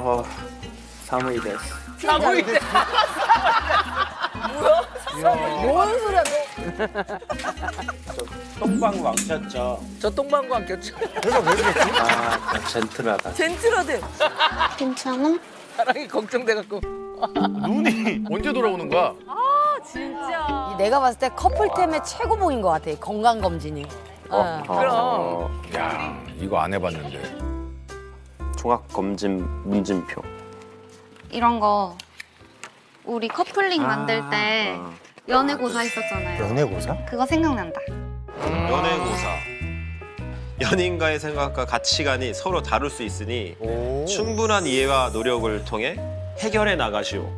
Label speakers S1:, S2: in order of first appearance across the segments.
S1: 寒いです.
S2: 사무이 때. 뭐야? 뭔 소리야 너?
S1: 똥방구 안 꼈죠?
S2: 저 똥방구 안 꼈죠?
S3: 그래서 왜 그랬지?
S1: 아, 젠틀하다.
S4: 젠틀하대.
S5: 괜찮아?
S2: 사랑이 걱정돼갖고.
S3: 눈이 언제 돌아오는 거야?
S4: 아 진짜.
S6: 내가 봤을 때 커플템의 최고봉인 것 같아. 건강검진이.
S2: 그럼.
S3: 야, 이거 안 해봤는데.
S1: 종합검진 문진표.
S5: 이런 거 우리 커플링 만들 때 연애고사 했었잖아요.
S3: 연애고사?
S5: 그거 생각난다.
S7: 연애고사. 연인과의 생각과 가치관이 서로 다를 수 있으니 충분한 이해와 노력을 통해 해결해 나가시오.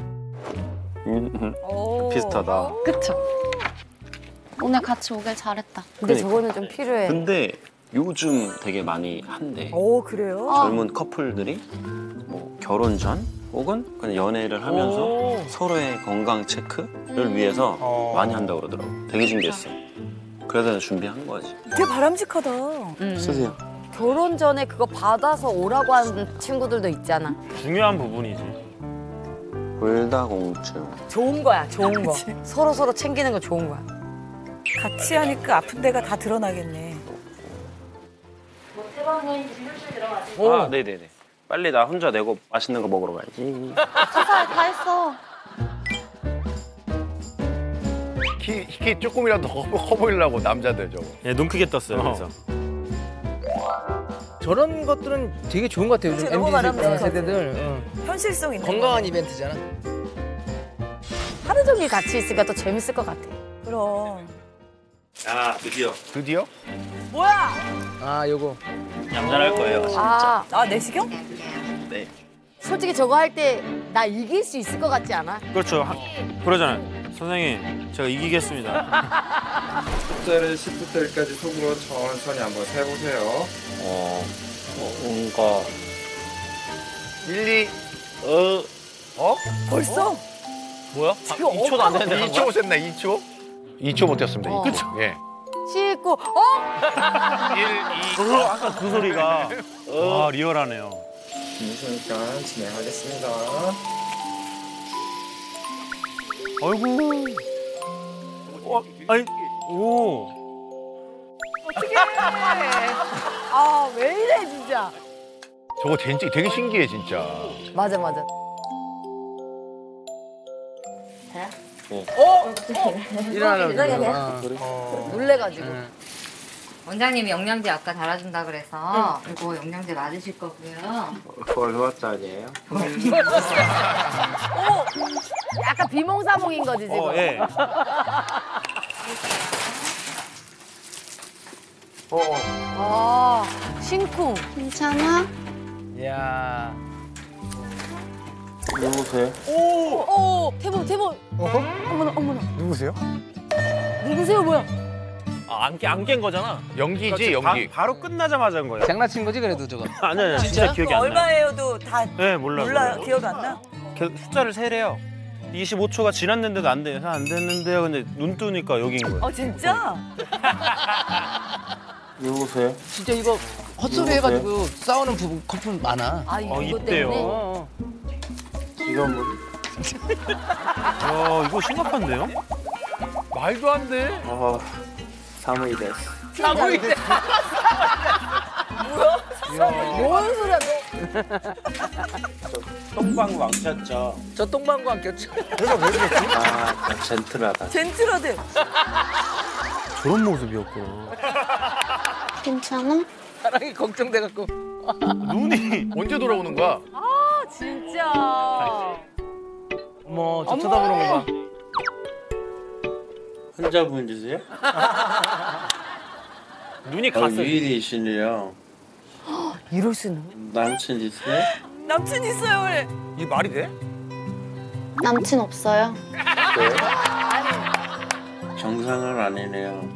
S1: 비슷하다.
S5: 그쵸? 오늘 같이 오길 잘했다.
S6: 근데
S1: 그러니까.
S6: 저거는 좀 필요해.
S1: 근데 요즘 되게 많이 한대.
S4: 오 그래요?
S1: 젊은 커플들이 뭐 결혼 전 혹은 그냥 연애를 하면서 서로의 건강 체크를 위해서 많이 한다고 그러더라고. 되게 신기했어. 그래서 준비한 거지.
S4: 되게 바람직하다.
S1: 쓰세요.
S6: 결혼 전에 그거 받아서 오라고 하는 친구들도 있잖아.
S8: 중요한 부분이지.
S1: 골다공증.
S6: 좋은 거야, 좋은 거. 서로 챙기는 거 좋은 거야.
S4: 같이 하니까 아픈 데가 다 드러나겠네.
S1: 아, 네네네. 빨리 나 혼자 내고 맛있는 거 먹으러 가야지.
S5: 다 했어.
S3: 키 조금이라도 커 보이려고 남자들 저거.
S8: 예, 눈 크게 떴어요. 그래서.
S2: 저런 것들은 되게 좋은 것 같아요. 요즘
S4: 그치, 너무
S2: MZ
S4: 바람직하지.
S2: 세대들.
S4: 현실성 있는.
S2: 건강한
S4: 거.
S2: 이벤트잖아.
S6: 하루 종일 같이 있으니까 또 재밌을 것 같아.
S4: 그럼.
S7: 아, 드디어.
S3: 드디어?
S4: 뭐야?
S2: 아, 요거.
S1: 얌전할 거예요.
S6: 아,
S4: 아 내시경?
S1: 네.
S6: 솔직히 저거 할 때 나 이길 수 있을 것 같지 않아?
S8: 그렇죠. 그러잖아요. 선생님, 제가 이기겠습니다.
S9: 숫자를 10부터 1까지 속으로 천천히 한번 세보세요.
S1: 뭔가
S3: 1, 2,
S4: 벌써?
S8: 뭐야? 2초도 안 되는데.
S3: 2초 셌나 2초? 2초 버텼습니다. 2초.
S8: 그쵸?
S3: 예.
S6: 19,
S3: 1, 2.
S8: 아까 그 소리가. 와, 리얼하네요.
S9: 무서우니까 진행하겠습니다.
S8: 아이고. 아니, 오.
S4: 어떡해. 아 왜 이래 진짜.
S3: 저거 되게 신기해 진짜.
S6: 맞아, 맞아.
S2: 일어나려고.
S6: 놀래가지고.
S5: 원장님이 영양제 아까 달아준다 그래서 이거 영양제 맞으실 거고요.
S1: 벌써짜리예요?
S6: 약간 비몽사몽인 거지, 지금.
S8: 예.
S6: 아, 심쿵.
S5: 괜찮아?
S2: 이야.
S1: 누구세요?
S6: 오, 대본. 어머나.
S3: 누구세요?
S6: 누구세요, 뭐야?
S8: 아, 안 깬 거잖아.
S3: 연기지 연기.
S8: 바로 끝나자마자 한 거예요.
S2: 장난친 거지, 그래도 저거.
S8: 아니야, 진짜 기억이 안 나.
S4: 얼마예요도 다
S8: 네, 몰라요.
S4: 몰라요. 기억 안 나?
S8: 숫자를 세래요. 25초가 지났는데도 안 돼요. 안 됐는데요. 근데 눈 뜨니까 여기인 거예요.
S4: 진짜?
S1: 누구세요?
S2: 진짜 이거 헛소리 해가지고 싸우는 부부 커플 많아.
S6: 아, 이거
S8: 이때요.
S6: 때문에?
S1: 지금은?
S8: 이거 심각한데요?
S3: 말도 안 돼.
S1: 寒いです.
S2: 사무이 때.
S6: 뭔 소리야, 너?
S1: 똥방구 안 꼈죠?
S2: 저 똥방구 안 꼈죠?
S3: 그래서 왜 그랬지?
S1: 아, 젠틀하다.
S4: 젠틀하대.
S8: 저런 모습이었구나.
S5: 괜찮아?
S2: 사랑이 걱정돼갖고.
S3: 눈이 언제 돌아오는 거야?
S4: 아 진짜.
S2: 어머, 저 쳐다보는 거 봐.
S1: 혼자분이세요?
S8: 눈이 갔어요.
S1: 유일이시네요.
S6: 이럴 수는.
S1: 남친 있어요?
S4: 남친 있어요 그래.
S3: 이게 말이 돼?
S5: 남친 없어요?
S1: 정상은 아니네요.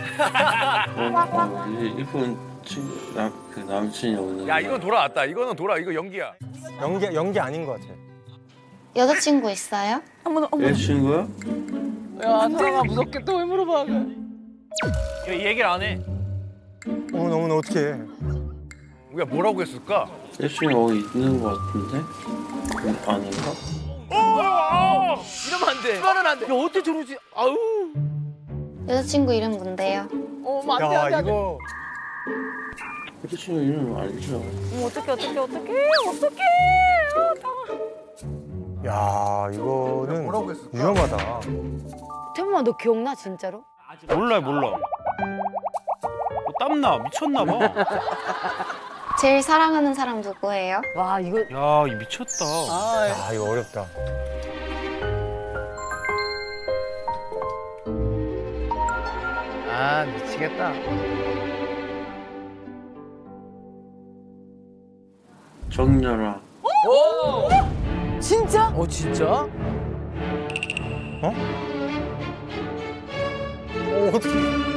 S1: 이분 그 남친이 없는.
S3: 야 이건 돌아왔다. 이거는 이거 연기야.
S9: 연기 아닌 것 같아.
S5: 여자친구 있어요?
S4: 어머나.
S1: 여자친구요?
S2: 야, 사랑아 무섭겠다. 왜 물어봐.
S8: 이 얘기를 안 해.
S9: 어머나 어떡해.
S3: 우리가 뭐라고 했을까?
S1: 대충 여기 있는 것 같은데? 아닌가?
S2: 이러면 안 돼. 이러면 안 돼. 야, 어떻게 저러지? 아우.
S10: 여자친구 이름 뭔데요?
S2: 안 돼, 안 돼, 안 돼.
S9: 이거
S1: 대충 이름 알죠?
S4: 어떡해.
S9: 야 이거는
S3: 뭐라고 했을까?
S9: 위험하다.
S6: 태범아 너 기억나 진짜로?
S8: 몰라. 땀나 미쳤나 봐.
S10: 제일 사랑하는 사람 누구예요?
S6: 와 이거
S8: 야, 이 미쳤다.
S9: 야 이거 어렵다.
S2: 아 미치겠다.
S1: 정렬아.
S2: 진짜? 진짜?
S9: 어떻게?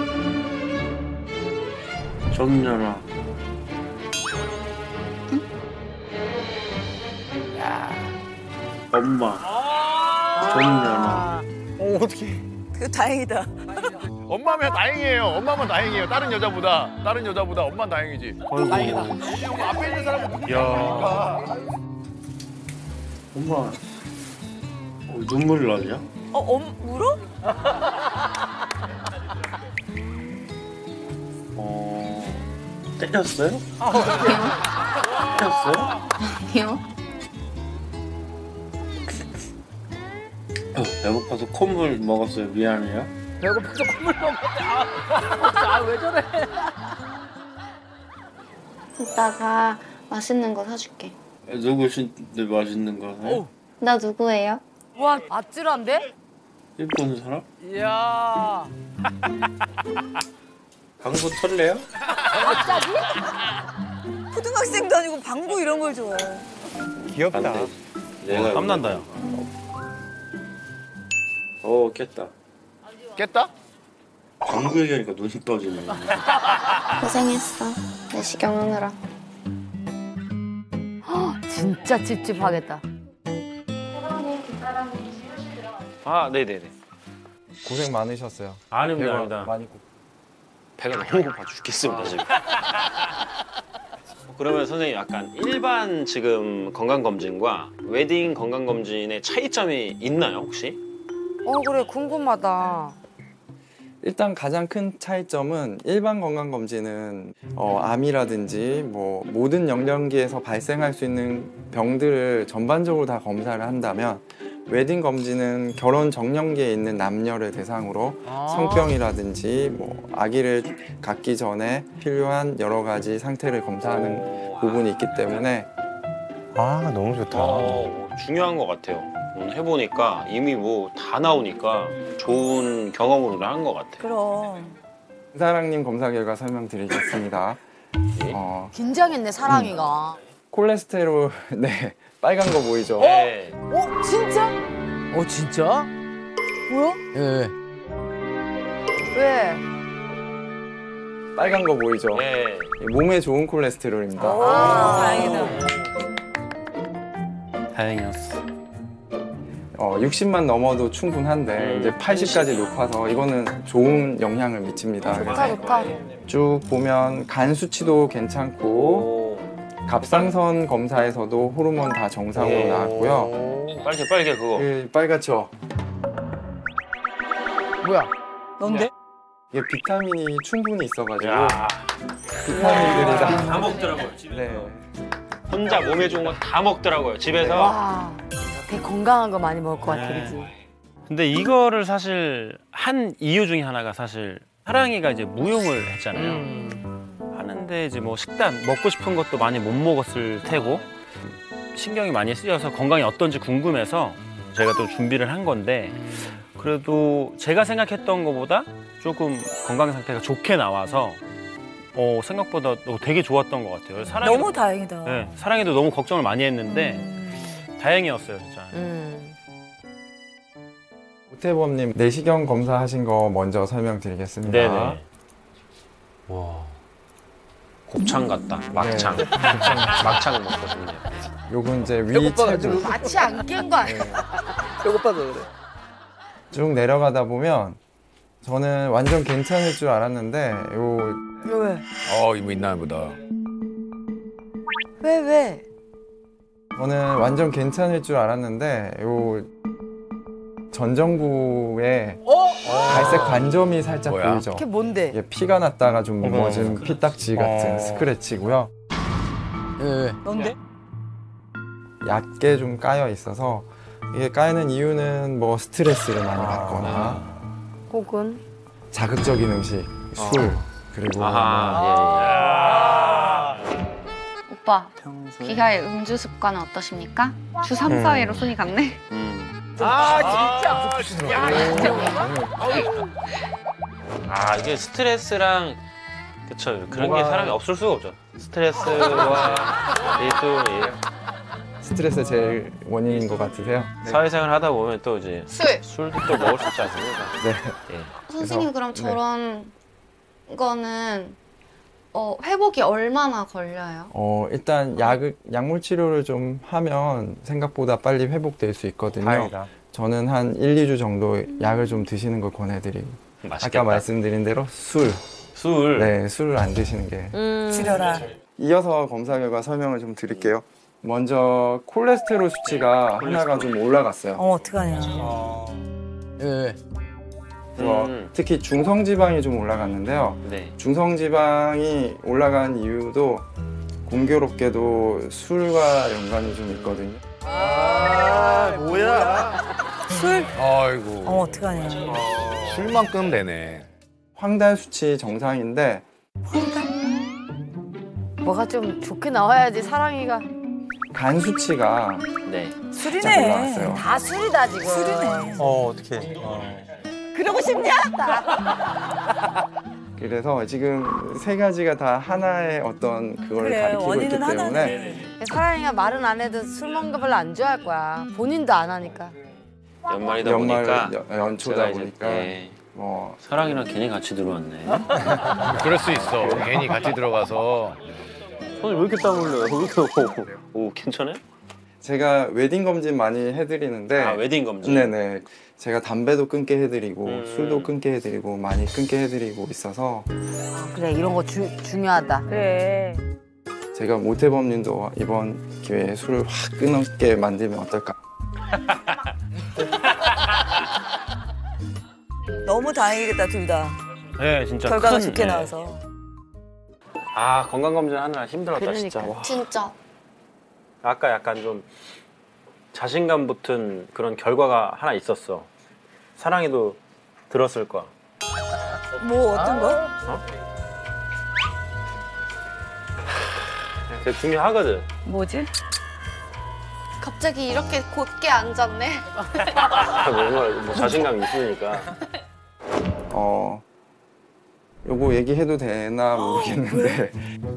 S1: 정렬아. 엄마. 정렬아.
S9: 어떻게?
S4: 그 다행이다.
S3: 엄마면 다행이에요. 엄마면 다행이에요. 다른 여자보다 엄마는 다행이지.
S8: 아이고.
S3: 앞에 있는 사람은
S8: 야.
S1: 엄마. 눈물 나냐?
S4: 울어?
S1: 때렸어요? 때렸어요?
S10: 아니요.
S1: 배고파서 콧물 먹었어요. 미안해요.
S2: 배고파서 콧물 먹었대. 왜 저래?
S10: 이따가 맛있는 거 사줄게.
S1: 누구신데 맛있는 거 해?
S10: 나 누구예요?
S6: 와 아찔한데?
S1: 예쁜 사람?
S2: 이야.
S1: 광고 털래요?
S4: 초등학생도 아니고 방구 이런 걸 좋아해.
S9: 귀엽다.
S1: 안 돼. 내가
S8: 땀난다, 야.
S1: 깼다.
S3: 깼다?
S1: 광고 얘기하니까 눈이 떠지네.
S10: 고생했어. 내시경하느라.
S6: 진짜 찝찝하겠다.
S1: 아, 네네네.
S9: 고생 많으셨어요.
S8: 아닙니다.
S9: 많이
S1: 배가 너무 고파 죽겠습니다, 지금. 그러면 선생님 약간 일반 지금 건강검진과 웨딩 건강검진의 차이점이 있나요, 혹시?
S4: 그래 궁금하다.
S11: 일단 가장 큰 차이점은 일반 건강검진은 암이라든지 뭐 모든 연령기에서 발생할 수 있는 병들을 전반적으로 다 검사를 한다면 웨딩 검진은 결혼 정년기에 있는 남녀를 대상으로 성병이라든지 뭐 아기를 갖기 전에 필요한 여러 가지 상태를 검사하는 부분이 있기 때문에
S9: 아 너무 좋다.
S1: 중요한 것 같아요. 해보니까 이미 뭐 다 나오니까 좋은 경험으로 한 것 같아요.
S4: 그럼.
S11: 사랑님 검사 결과 설명드리겠습니다.
S6: 긴장했네 사랑이가.
S11: 콜레스테롤 네 빨간 거 보이죠?
S1: 네.
S2: 진짜? 진짜?
S6: 뭐야?
S2: 예.
S6: 왜?
S11: 빨간 거 보이죠?
S1: 네.
S11: 몸에 좋은 콜레스테롤입니다.
S4: 다행이다.
S8: 다행이었어.
S11: 60만 넘어도 충분한데 이제 80까지 높아서 이거는 좋은 영향을 미칩니다.
S6: 좋다.
S11: 쭉 보면 간 수치도 괜찮고 갑상선 검사에서도 호르몬 다 정상으로 나왔고요.
S1: 빨개 그거.
S11: 빨갛죠?
S2: 뭐야?
S4: 뭔데?
S11: 이게 비타민이 충분히 있어가지고
S1: 야.
S11: 비타민들이
S1: 다 먹더라고요. 집에서.
S11: 네.
S1: 혼자 몸에 좋은 거 다 먹더라고요. 집에서.
S6: 와 되게 건강한 거 많이 먹을 것 같아, 그지?
S8: 근데 이거를 사실 한 이유 중에 하나가 사실 사랑이가 이제 무용을 했잖아요. 하는데 이제 뭐 식단 먹고 싶은 것도 많이 못 먹었을 테고 신경이 많이 쓰여서 건강이 어떤지 궁금해서 제가 또 준비를 한 건데 그래도 제가 생각했던 것보다 조금 건강 상태가 좋게 나와서 생각보다 되게 좋았던 것 같아요. 사랑이도,
S4: 너무 다행이다.
S8: 네, 사랑이도 너무 걱정을 많이 했는데 다행이었어요, 진짜.
S11: 오태범님 내시경 검사하신 거 먼저 설명드리겠습니다.
S8: 네네.
S1: 와. 곱창 같다. 막창. 막창 먹거든요.
S11: 요건 이제 위 체중
S6: 마치 안 깬 거 아니야?
S2: 배고파서 그래.
S11: 쭉 내려가다 보면 저는 완전 괜찮을 줄 알았는데
S4: 왜?
S3: 이거 있나 보다.
S2: 왜?
S11: 저는 완전 괜찮을 줄 알았는데 요 전정부에 갈색 관점이 살짝
S3: 뭐야?
S11: 보이죠?
S2: 그게 뭔데?
S11: 이게 피가 났다가 좀 묻어진 피딱지 같은 스크래치고요.
S2: 왜? 뭔데?
S11: 얕게 좀 까여 있어서 이게 까이는 이유는 뭐 스트레스를 많이 받거나
S6: 혹은
S11: 자극적인 음식, 술 그리고
S10: 오빠, 귀하의 음주 습관은 어떠십니까? 주 3, 4회로 손이 갔네?
S8: 이게 스트레스랑 그쵸 그런 게 사람이 없을 수가 없죠. 스트레스와 이또
S11: 스트레스 제일 원인인 것 같으세요?
S8: 사회생활 하다 보면 또 이제
S10: 술!
S8: 술도 또 먹을 수 있지 않습니까?
S11: 네.
S10: 선생님, 그럼 저런 거는 회복이 얼마나 걸려요?
S11: 일단 약물 치료를 좀 하면 생각보다 빨리 회복될 수 있거든요.
S8: 다행이다.
S11: 저는 한 1, 2주 정도 약을 좀 드시는 걸 권해드리고
S8: 맛있겠다.
S11: 아까 말씀드린 대로 술. 네, 술을 안 드시는 게.
S4: 줄여라.
S11: 이어서 검사 결과 설명을 좀 드릴게요. 먼저 콜레스테롤 수치가 하나가 좀 올라갔어요.
S4: 어떡하냐.
S2: 왜?
S11: 특히 중성지방이 좀 올라갔는데요.
S8: 네.
S11: 중성지방이 올라간 이유도 공교롭게도 술과 연관이 좀 있거든요.
S3: 뭐야?
S4: 술?
S3: 아이고.
S4: 어떡하냐.
S3: 술만큼 되네.
S11: 황달 수치 정상인데
S6: 뭐가 좀 좋게 나와야지 사랑이가.
S11: 간 수치가
S8: 네.
S11: 살짝 올라갔어요.
S6: 다 술이다 지금.
S4: 술이네.
S8: 어떻게?
S6: 그러고 싶냐?
S11: 그래서 지금 세 가지가 다 하나의 어떤 그걸
S4: 그래,
S11: 가리키고 있기
S4: 원인은
S11: 때문에
S4: 하나네.
S6: 사랑이가 말은 안 해도 술 먹는 거 별로 안 좋아할 거야. 본인도 안 하니까.
S8: 연말이다
S11: 연말
S8: 보니까
S11: 연초다
S8: 제가 이제,
S11: 보니까
S8: 네.
S11: 뭐
S8: 사랑이랑 괜히 같이 들어왔네.
S3: 그럴 수 있어. 괜히 같이 들어가서.
S8: 손을 왜 이렇게 땀 흘려요? 왜 이렇게 오 괜찮아요?
S11: 제가 웨딩 검진 많이 해드리는데
S8: 웨딩 검진.
S11: 네네 제가 담배도 끊게 해드리고 술도 끊게 해드리고 많이 끊게 해드리고 있어서
S6: 그래 이런 거 중요하다.
S4: 그래.
S11: 제가 모태범님도 이번 기회에 술을 확 끊게 만들면 어떨까?
S4: 너무 다행이겠다, 둘 다.
S8: 네, 진짜
S4: 결과가
S8: 큰,
S4: 좋게
S8: 네.
S4: 나와서.
S8: 건강검진 하느라 힘들었다
S6: 그러니까.
S8: 진짜. 와.
S10: 진짜.
S8: 아까 약간 좀 자신감 붙은 그런 결과가 하나 있었어. 사랑이도 들었을 거야.
S4: 뭐 어떤 거?
S8: 되게 중요하거든.
S4: 뭐지?
S10: 갑자기 이렇게 곧게 앉았네.
S8: 뭔가 뭐 자신감이 있으니까.
S11: 요거 얘기해도 되나 모르겠는데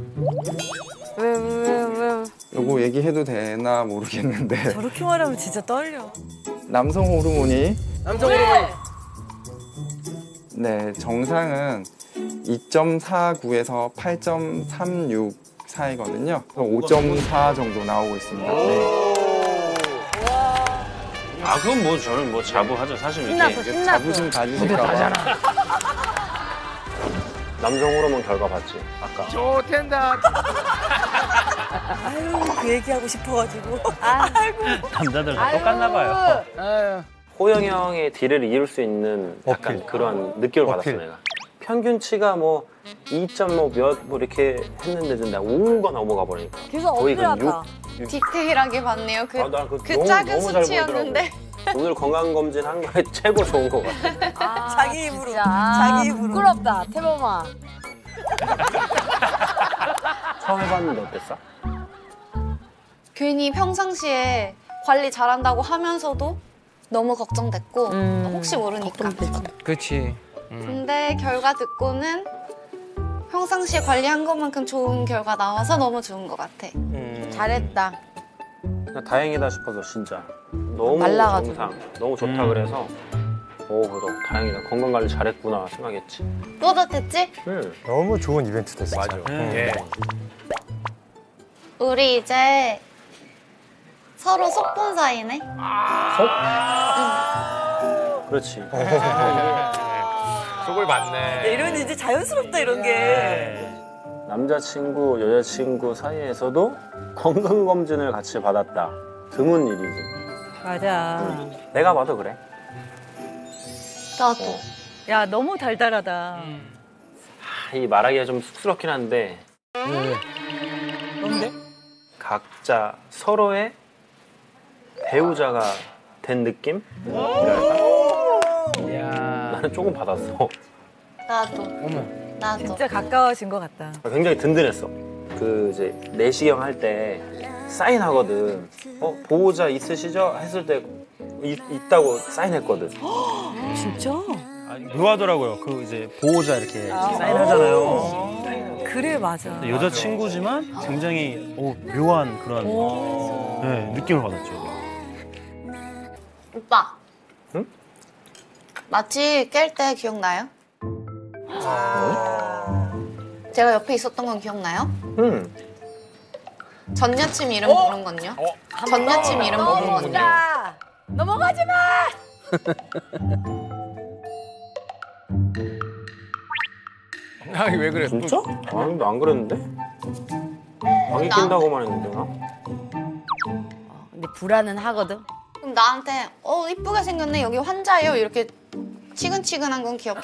S6: 왜?
S11: 요거 얘기해도 되나 모르겠는데
S4: 저렇게 말하면 진짜 떨려.
S11: 남성 호르몬이
S2: 남성 호르몬이.
S11: 네 정상은 2.49에서 8.36 사이거든요. 5.4 정도 나오고 있습니다. 네.
S8: 그건 뭐 저는 뭐 자부하죠. 사실
S6: 신났어,
S8: 이게
S6: 신났어.
S11: 자부심 가지실까 봐.
S8: 남성 호르몬 결과 봤지 아까.
S3: 좋텐다.
S4: 아유, 그 얘기하고 싶어가지고.
S8: 남자들 다 똑같나 봐요.
S2: 아유.
S8: 호영이 형의 딜을 이룰 수 있는 약간 그런 느낌을 받았어 내가. 평균치가 뭐 2.몇 이렇게 했는데 내가 5가 넘어가 버리니까.
S6: 계속
S8: 거의 그
S6: 어필하다.
S10: 디테일하게 봤네요. 그
S8: 그
S10: 작은
S8: 너무 잘
S10: 수치였는데.
S8: 보이더라고. 오늘 건강검진 한 거에 최고 좋은 거 같아.
S4: 자기 입으로.
S6: 진짜.
S4: 자기 입으로.
S6: 부끄럽다, 태범아.
S8: 처음 해봤는데 어땠어?
S10: 괜히 평상시에 관리 잘한다고 하면서도 너무 걱정됐고 혹시 모르니까.
S2: 그렇지.
S10: 근데 결과 듣고는 평상시에 관리한 것만큼 좋은 결과 나와서 너무 좋은 것 같아.
S6: 잘했다.
S8: 그냥 다행이다 싶어서 진짜 너무
S6: 말라가지고.
S8: 정상 너무 좋다 그래서 그래도 다행이다 건강관리 잘했구나 생각했지.
S10: 뿌듯했지?
S7: 너무 좋은 이벤트 됐어.
S3: 맞아. 예.
S10: 우리 이제 서로 속 본 사이네.
S8: 그렇지.
S3: 속을 봤네.
S4: 이런 이제 자연스럽다, 이런 게.
S1: 남자친구, 여자친구 사이에서도 건강검진을 같이 받았다. 드문 일이지.
S4: 맞아.
S1: 내가 봐도 그래.
S10: 나도.
S4: 야, 너무 달달하다.
S1: 이 말하기가 좀 쑥스럽긴 한데
S4: 뭔데?
S1: 각자 서로의 배우자가 된 느낌? 나는 조금 받았어.
S10: 나도. 나도.
S4: 진짜 가까워진 것 같다.
S1: 굉장히 든든했어. 그 이제 내시경 할 때 사인하거든. 보호자 있으시죠? 했을 때 있다고 사인했거든.
S4: 진짜?
S8: 묘하더라고요. 그 이제 보호자 이렇게 사인하잖아요.
S4: 그래, 맞아.
S8: 여자친구지만 굉장히 묘한 그런 네, 느낌을 받았죠.
S10: 오빠.
S1: 응?
S10: 마취 깰 때 기억나요? 제가 옆에 있었던 건 기억나요?
S1: 응.
S10: 전 여친 이름 부른 건요? 전 여친 이름 부른 건요?
S6: 넘어가지 마.
S3: 아니 왜 그래?
S1: 진짜? 아니, 안 그랬는데? 방귀 낀다고만 했는데, 나?
S6: 근데 불안은 하거든.
S10: 그럼 나한테 이쁘게 생겼네 여기 환자예요 이렇게 치근치근한 건 기억해?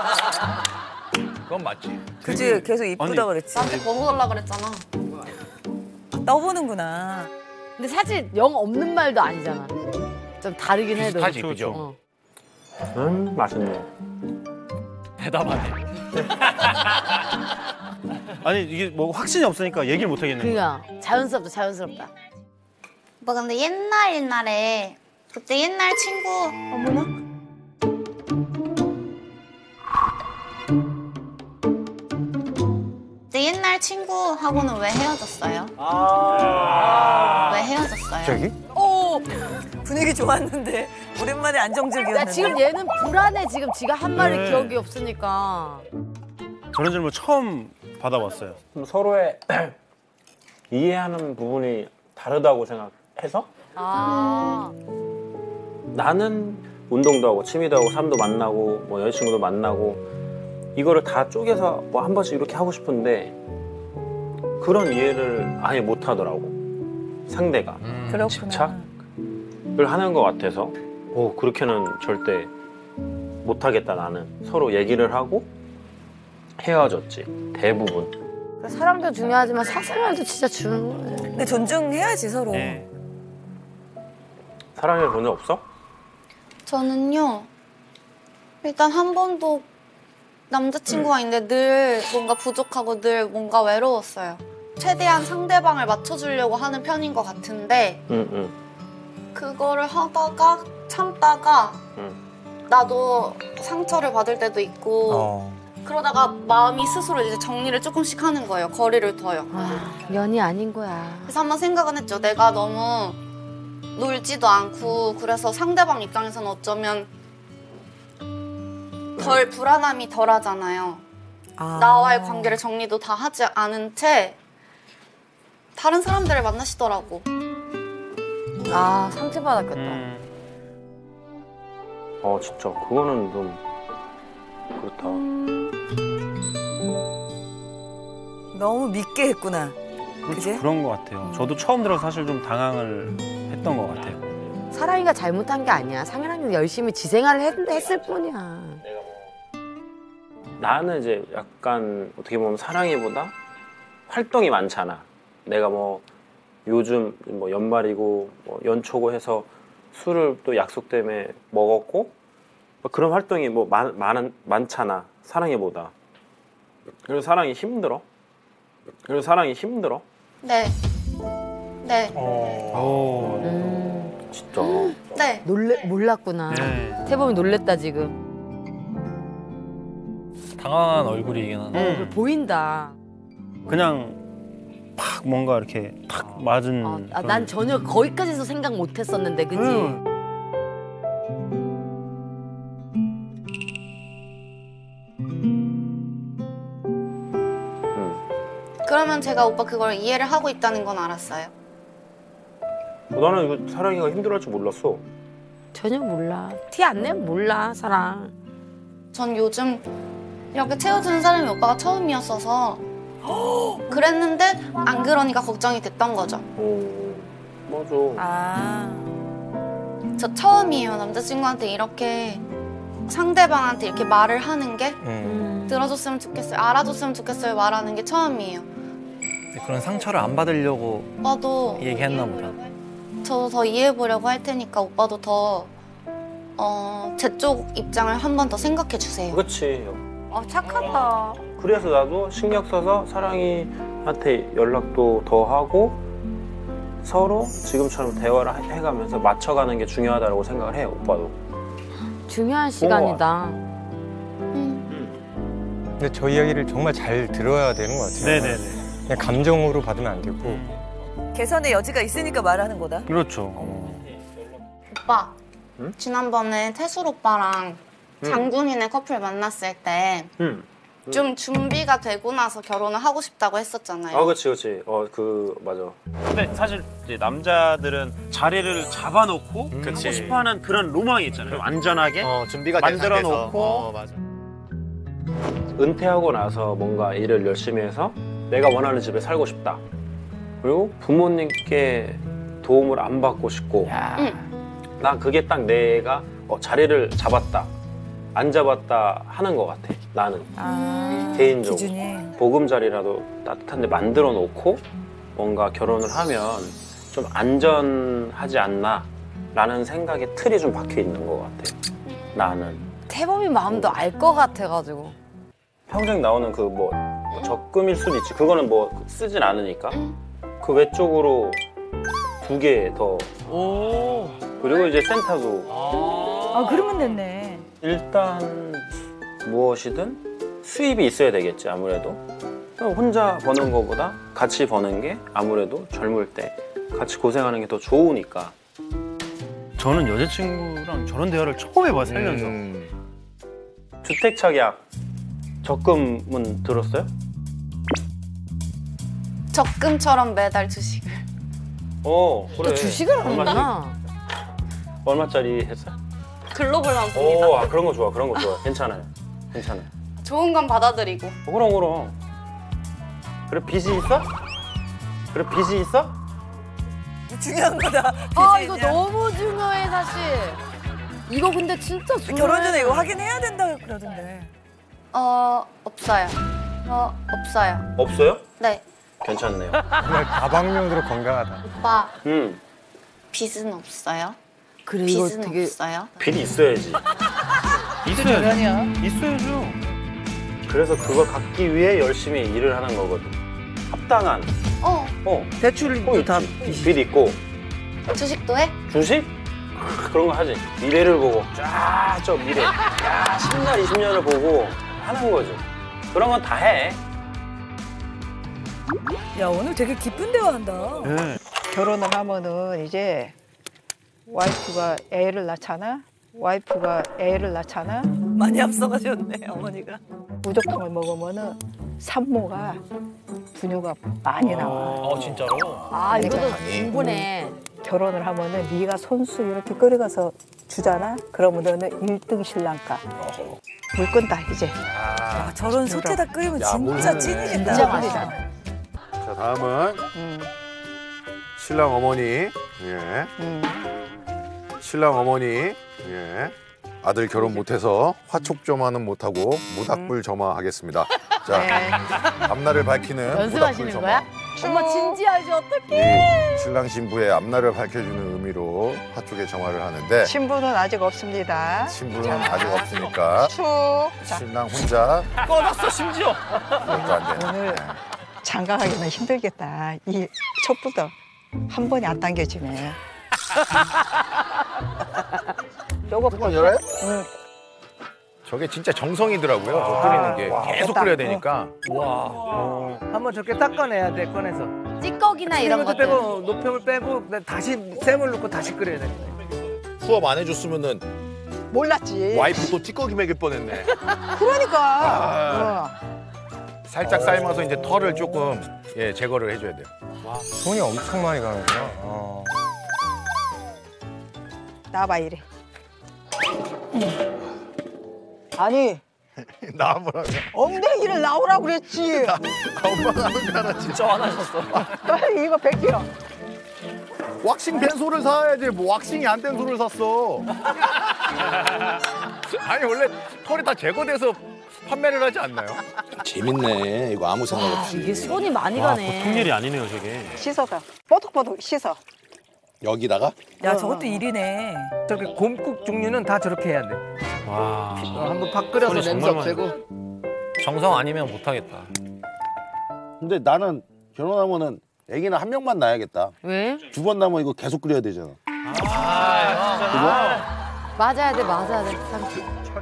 S3: 그건 맞지.
S4: 그치, 계속 이쁘다 그랬지.
S10: 나한테 번호 달라 그랬잖아.
S4: 떠보는구나.
S6: 근데 사실 영 없는 말도 아니잖아. 좀 다르긴 해도.
S3: 비슷하지, 그죠?
S1: 맛있네.
S8: 대답하네. 아니 이게 뭐 확신이 없으니까 얘기를 못 하겠네.
S6: 그냥 자연스럽다.
S10: 오빠 근데 옛날에 그때 옛날 친구
S4: 어머나?
S10: 그때 옛날 친구하고는 왜 헤어졌어요? 왜 헤어졌어요?
S3: 갑자기?
S4: 오! 분위기 좋았는데 오랜만에 안정적이었는데.
S6: 야, 지금 얘는 불안해. 지금 지가 한 말이
S8: 네.
S6: 기억이 없으니까.
S8: 저런 질문 처음 받아봤어요.
S1: 좀 서로의 이해하는 부분이 다르다고 생각해서 나는 운동도 하고 취미도 하고 사람도 만나고 뭐 여자친구도 만나고 이거를 다 쪼개서 뭐 한 번씩 이렇게 하고 싶은데 그런 이해를 아예 못 하더라고. 상대가.
S4: 그렇구나.
S1: 집착을 하는 것 같아서 그렇게는 절대 못 하겠다. 나는 서로 얘기를 하고 헤어졌지 대부분.
S6: 사랑도 중요하지만 사생활도 진짜 중요해.
S4: 근데 존중해야지 서로.
S8: 네.
S1: 사랑해 본 적 없어?
S10: 저는요 일단 한 번도 남자친구가 있는데 늘 뭔가 부족하고 늘 뭔가 외로웠어요. 최대한 상대방을 맞춰주려고 하는 편인 것 같은데
S1: 응.
S10: 그거를 하다가 참다가 나도 상처를 받을 때도 있고 그러다가 마음이 스스로 이제 정리를 조금씩 하는 거예요. 거리를 둬요.
S6: 연이 아닌 거야.
S10: 그래서 한번 생각은 했죠. 내가 너무 놀지도 않고 그래서 상대방 입장에서는 어쩌면 덜 불안함이 덜하잖아요. 나와의 관계를 정리도 다 하지 않은 채 다른 사람들을 만나시더라고.
S6: 상처받았겠다.
S1: 진짜 그거는 좀 그렇다.
S4: 너무 믿게 했구나. 그치?
S8: 그런 것 같아요. 저도 처음 들어서 사실 좀 당황을 했던 것 같아요.
S6: 사랑이가 잘못한 게 아니야. 상현이는 열심히 지 생활을 했을 뿐이야.
S1: 나는 이제 약간 어떻게 보면 사랑이보다 활동이 많잖아. 내가 뭐 요즘 뭐 연말이고 뭐 연초고 해서 술을 또 약속 때문에 먹었고 그런 활동이 뭐 많잖아. 사랑이보다. 그래서 사랑이 힘들어.
S10: 네.
S1: 진짜.
S10: 네.
S6: 몰랐구나.
S8: 네.
S6: 태범이 놀랬다 지금.
S8: 당황한 얼굴이긴 하네.
S6: 보인다.
S8: 그냥 팍 뭔가 이렇게 탁 맞은.
S6: 난 전혀 거기까지도 생각 못했었는데, 그치?
S10: 그러면 제가 오빠 그걸 이해를 하고 있다는 건 알았어요.
S1: 나는 이거 사랑이가 힘들어할 줄 몰랐어.
S6: 전혀 몰라. 티 안 내면 몰라, 사랑.
S10: 전 요즘 이렇게 채워주는 사람이 오빠가 처음이었어서 그랬는데 안 그러니까 걱정이 됐던 거죠.
S1: 맞아.
S4: 아.
S10: 저 처음이에요. 남자친구한테 이렇게 상대방한테 이렇게 말을 하는 게 들어줬으면 좋겠어요. 알아줬으면 좋겠어요. 말하는 게 처음이에요.
S2: 그런 상처를 안 받으려고
S10: 오빠도
S2: 얘기했나 보다.
S10: 저도 더 이해해보려고 할 테니까 오빠도 더 제 쪽 입장을 한 번 더 생각해 주세요.
S1: 그렇지.
S6: 착하다.
S1: 그래서 나도 신경 써서 사랑이한테 연락도 더 하고 서로 지금처럼 대화를 해가면서 맞춰가는 게 중요하다고 생각을 해요. 오빠도.
S6: 중요한 시간이다.
S7: 근데 저 이야기를 정말 잘 들어야 되는 것 같아요.
S8: 네네네.
S7: 그냥 감정으로 받으면 안 되고.
S4: 개선의 여지가 있으니까 말하는 거다.
S8: 그렇죠.
S10: 오빠, 지난번에 태술 오빠랑 장군이네 커플 만났을 때 좀 준비가 되고 나서 결혼을 하고 싶다고 했었잖아요.
S1: 그렇지. 맞아.
S8: 근데 사실 이제 남자들은 자리를 잡아놓고 하고 싶어하는 그런 로망이 있잖아요. 좀 안전하게
S3: 준비가
S8: 만들어 놓고
S3: 맞아.
S1: 은퇴하고 나서 뭔가 일을 열심히 해서 내가 원하는 집에 살고 싶다. 그리고 부모님께 도움을 안 받고 싶고 난 그게 딱 내가 자리를 잡았다 안 잡았다 하는 것 같아. 나는 개인적으로
S4: 기준이.
S1: 보금자리라도 따뜻한 데 만들어 놓고 뭔가 결혼을 하면 좀 안전하지 않나 라는 생각에 틀이 좀 박혀 있는 것 같아. 나는
S6: 태범이 마음도 알 것 같아가지고.
S1: 평생 나오는 그 뭐 적금일 수도 있지. 그거는 뭐 쓰진 않으니까. 그 외쪽으로 2개 더. 그리고 이제 센터도.
S4: 그러면 됐네.
S1: 일단 무엇이든 수입이 있어야 되겠지. 아무래도 혼자 버는 것보다 같이 버는 게 아무래도 젊을 때 같이 고생하는 게 더 좋으니까.
S8: 저는 여자친구랑 저런 대화를 처음 해봐요, 살면서.
S1: 주택 착약 적금은 들었어요?
S10: 적금처럼 매달 주식을.
S1: 그래.
S6: 또 주식을 하는구나.
S1: 얼마짜리 했어?
S10: 글로벌만 봅니다.
S1: 그런 거 좋아. 괜찮아요.
S10: 좋은 건 받아들이고.
S1: 그럼. 그래 빚이 있어?
S4: 중요한 거다.
S6: 이거 너무 중요해 사실. 이거 근데 진짜 중요해.
S4: 결혼 전에 이거 확인해야 된다 그러던데.
S10: 없어요. 없어요.
S1: 없어요?
S10: 네.
S1: 괜찮네요.
S7: 정말 다방면으로 건강하다.
S10: 오빠, 빚은 없어요?
S6: 그래 이거
S10: 빚은
S6: 되게
S10: 없어요?
S1: 빚이 있어야지.
S8: 있어야죠.
S1: 그래서 그걸 갚기 위해 열심히 일을 하는 거거든. 합당한.
S4: 대출도 다
S1: 빚 있고.
S10: 주식도 해?
S1: 주식? 그런 거 하지. 미래를 보고 저 미래. 10년, 20년을 보고 하는 거지. 그런 건 다 해.
S4: 야, 오늘 되게 기쁜 대화한다.
S12: 결혼을 하면은 이제 와이프가 애를 낳잖아.
S4: 많이 앞서가셨네, 어머니가.
S12: 무조건을 먹으면은 산모가 분유가 많이 나와.
S2: 진짜로?
S6: 이것도 충분해.
S12: 결혼을 하면은 네가 손수 이렇게 끓여가서 주잖아. 그러면 너는 1등 신랑가. 물건 다 이제.
S4: 저런 소태다 끓이면 진짜
S3: 모르겠네.
S4: 찐이겠다.
S12: 진짜 맛있어.
S3: 자, 다음은 신랑 어머니. 예. 신랑 어머니. 예. 아들 결혼 못해서 화촉점화는 못하고 모닥불 점화하겠습니다. 자, 앞날을 밝히는
S6: 연습하시는
S3: 모닥불
S6: 거야?
S3: 점화.
S6: 엄마 진지하지 어떡해.
S3: 신랑 신부의 앞날을 밝혀주는 의미로 화촉에 점화를 하는데
S12: 신부는 아직 없습니다.
S3: 신부는 아직 없으니까 신랑 혼자
S2: 꺼놨어 심지어.
S3: 그것도 안 되네.
S12: 오늘 장가가기는 힘들겠다. 이 촛불도 한 번에 안 당겨지네. 요거
S3: 뚜껑 열어요?
S12: 응.
S3: 저게 진짜 정성이더라고요. 저 끓이는 게 계속
S12: 됐다.
S3: 끓여야 되니까.
S2: 한번 저렇게 닦아내야 돼 꺼내서.
S6: 찌꺼기나 이런
S2: 것도
S6: 것들.
S2: 빼고 노폐물 빼고 다시 샘을 넣고 다시 끓여야 돼.
S3: 수업 안 해줬으면은
S12: 몰랐지.
S3: 와이프 또 찌꺼기 먹일 뻔했네.
S12: 그러니까.
S3: 살짝 삶아서 이제 털을 조금 제거를 해줘야 돼요.
S7: 손이 엄청 많이 가는구나.
S12: 나봐 이래. 아니
S3: 나와보라고.
S12: 엉덩이를 나오라고 그랬지.
S3: 엄마가 하는 줄 알았지.
S2: 진짜 화나셨어.
S12: 이거 100kg.
S3: 왁싱 된 소를 사야지. 뭐 왁싱이 안 된 소를 샀어. 아니 원래 털이 다 제거돼서 판매를 하지 않나요?
S13: 재밌네. 이거 아무 생각 없이.
S6: 이게 손이 많이
S8: 와,
S6: 가네.
S8: 보통 일이 아니네요, 저게.
S12: 씻어서 뽀득뽀득 씻어.
S13: 여기다가?
S4: 야, 저것도 일이네.
S2: 저렇게 곰국 종류는 다 저렇게 해야 돼.
S8: 와.
S2: 한번 팍 끓여서
S8: 손이
S2: 냄새
S8: 정말
S2: 없애고.
S3: 정성 아니면 못하겠다.
S13: 근데 나는 결혼하면은 애기는 한 명만 낳아야겠다.
S6: 왜?
S13: 2번 낳으면 이거 계속 끓여야 되잖아.
S6: 맞아야 돼, 맞아야 돼. 상추.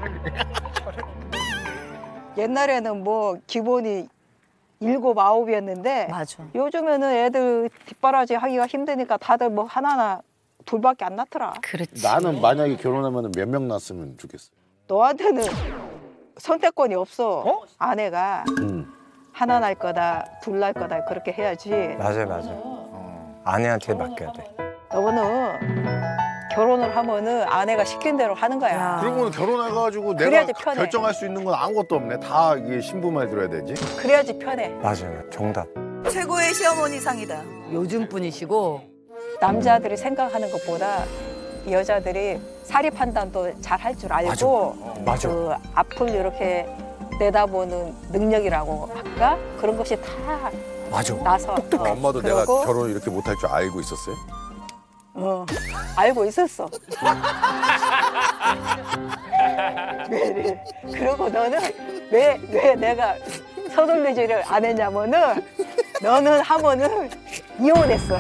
S12: 옛날에는 뭐 기본이 7, 9이었는데
S6: 맞아.
S12: 요즘에는 애들 뒷바라지 하기가 힘드니까 다들 뭐 하나나 둘밖에 안 낳더라.
S6: 그렇지.
S13: 나는 만약에 결혼하면 몇 명 낳았으면 좋겠어.
S12: 너한테는 선택권이 없어. 아내가 하나 낳을 거다, 둘 낳을 거다 그렇게 해야지.
S7: 맞아요. 아내한테 맡겨야 돼.
S12: 너는 결혼을 하면은 아내가 시킨 대로 하는 거야.
S3: 그러고는 결혼해가지고 내가
S12: 그래야지 편해.
S3: 결정할 수 있는 건 아무것도 없네. 다 이게 신부 말 들어야 되지.
S12: 그래야지 편해.
S7: 맞아요. 정답.
S4: 최고의 시어머니상이다.
S6: 요즘 분이시고
S12: 남자들이 생각하는 것보다 여자들이 사리 판단도 잘 할 줄 알고
S7: 맞아.
S12: 그 앞을 이렇게 내다보는 능력이라고 할까? 그런 것이 다
S7: 맞아.
S12: 나서
S3: 엄마도 내가
S12: 그러고,
S3: 결혼을 이렇게 못할 줄 알고 있었어요?
S12: 알고 있었어. 왜 그러고 너는 왜 내가 서둘르지를 안 했냐면은 너는 하면은 이혼했어.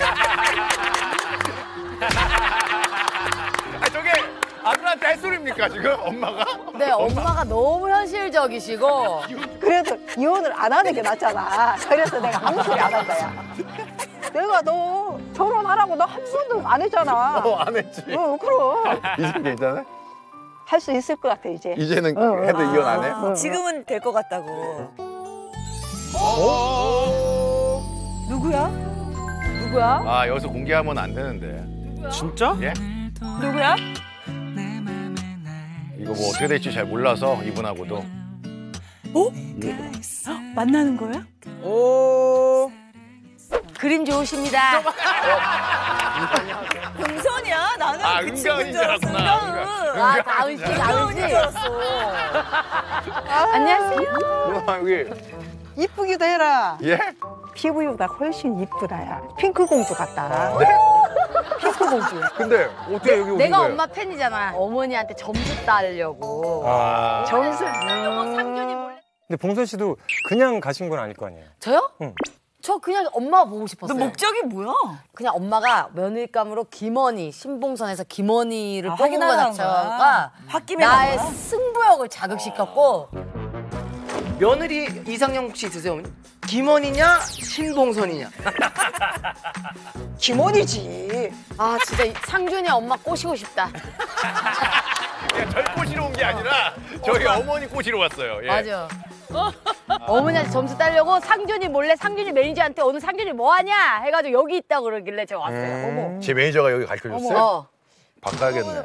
S3: 저게 아들한테 할 소리입니까 지금 엄마가?
S6: 네, 엄마가 너무 현실적이시고
S12: 그래도 이혼을 안 하는 게 낫잖아. 그래서 내가 아무 소리 안 한 거야. 내가 너 결혼하라고 너 한 번도 안 했잖아.
S3: 안 했지.
S12: 그럼.
S3: 이제 괜찮아?
S12: 할 수 있을 것 같아 이제.
S3: 이제는 해도 이혼 안 해?
S4: 지금은 될 것 같다고. 누구야?
S6: 누구야?
S3: 아 여기서 공개하면 안 되는데.
S8: 진짜?
S3: 예?
S4: 누구야?
S3: 이거 뭐 어떻게 될지 잘 몰라서 이분하고도.
S4: 어? 만나는 거야?
S2: 오.
S6: 그림 좋으십니다.
S4: 금선이야? 나는
S3: 아,
S4: 그 친구인
S3: 은가은인
S4: 줄 알았어.
S3: 줄 알았구나.
S4: 은가은.
S6: 아, 다은 씨, 다은 씨.
S12: 안녕하세요.
S3: 여기
S12: 이쁘기도 해라.
S3: 예?
S12: 피부보다 훨씬 이쁘다 야. 핑크 공주 같다. 핑크 공주.
S3: 근데 어떻게 여기 오신
S6: 내가
S3: 거예요?
S6: 엄마 팬이잖아. 어머니한테 점수 따려고.
S12: 점수.
S6: 상준이 몰래.
S7: 근데 봉선 씨도 그냥 가신 건 아닐 거 아니에요?
S6: 저요?
S7: 응.
S6: 저 그냥 엄마가 보고
S4: 너
S6: 싶었어요.
S4: 목적이 뭐야?
S6: 그냥 엄마가 며느리감으로 김원희, 신봉선에서 김원희를 뽑은 거
S4: 확인하라는
S6: 자체가
S4: 거야. 홧김에
S6: 나의
S4: 나온 거야?
S6: 승부욕을 자극시켰고
S2: 며느리 이상형 혹시 있으세요? 김원이냐 신봉선이냐?
S12: 김원이지.
S6: 아 진짜 상준이 엄마 꼬시고 싶다.
S3: 절 꼬시러 온 게 아니라 저희 어머니 꼬시러 왔어요. 예.
S6: 맞아. 어머니한테 점수 따려고 상준이 몰래 상준이 매니저한테 오늘 상준이 뭐 하냐 해가지고 여기 있다고 그러길래 제가 왔어요. 어머.
S3: 제 매니저가 여기 가르쳐줬어요?
S6: 어머.
S3: 바꿔야겠네.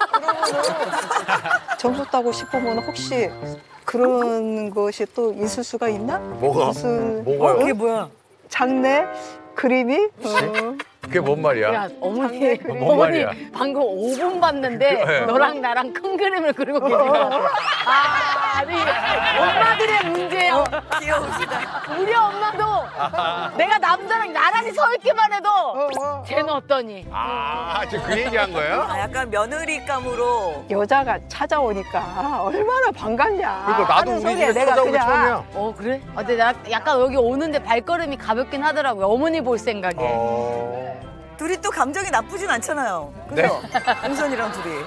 S12: 점수 따고 싶으면 혹시 그런 것이 또 있을 수가 있나?
S3: 뭐가?
S12: 무슨
S3: 뭐가요?
S4: 그게 뭐야?
S12: 장래 그림이?
S3: 그게 뭔 말이야?
S6: 야 어머니
S3: 뭔 말이야?
S6: 방금 5분 봤는데
S3: 그래.
S6: 너랑 나랑 큰 그림을 그리고 계시다. 아니 엄마들의 문제예요.
S4: 귀여우시다.
S6: 우리 엄마도 내가 남자랑 나란히 서 있기만 해도 쟤는 어떠니?
S3: 아, 지금 그 얘기한 거예요?
S4: 아, 약간 며느리감으로.
S12: 여자가 찾아오니까 얼마나 반갑냐.
S3: 그러니까 나도
S12: 하는
S3: 우리
S12: 소리에
S3: 집에 찾아온 게 처음이야.
S6: 어 그래? 근데 나 약간 여기 오는데 발걸음이 가볍긴 하더라고요. 어머니 볼 생각에.
S4: 둘이 또 감정이 나쁘진 않잖아요. 그죠? 금선이랑 둘이.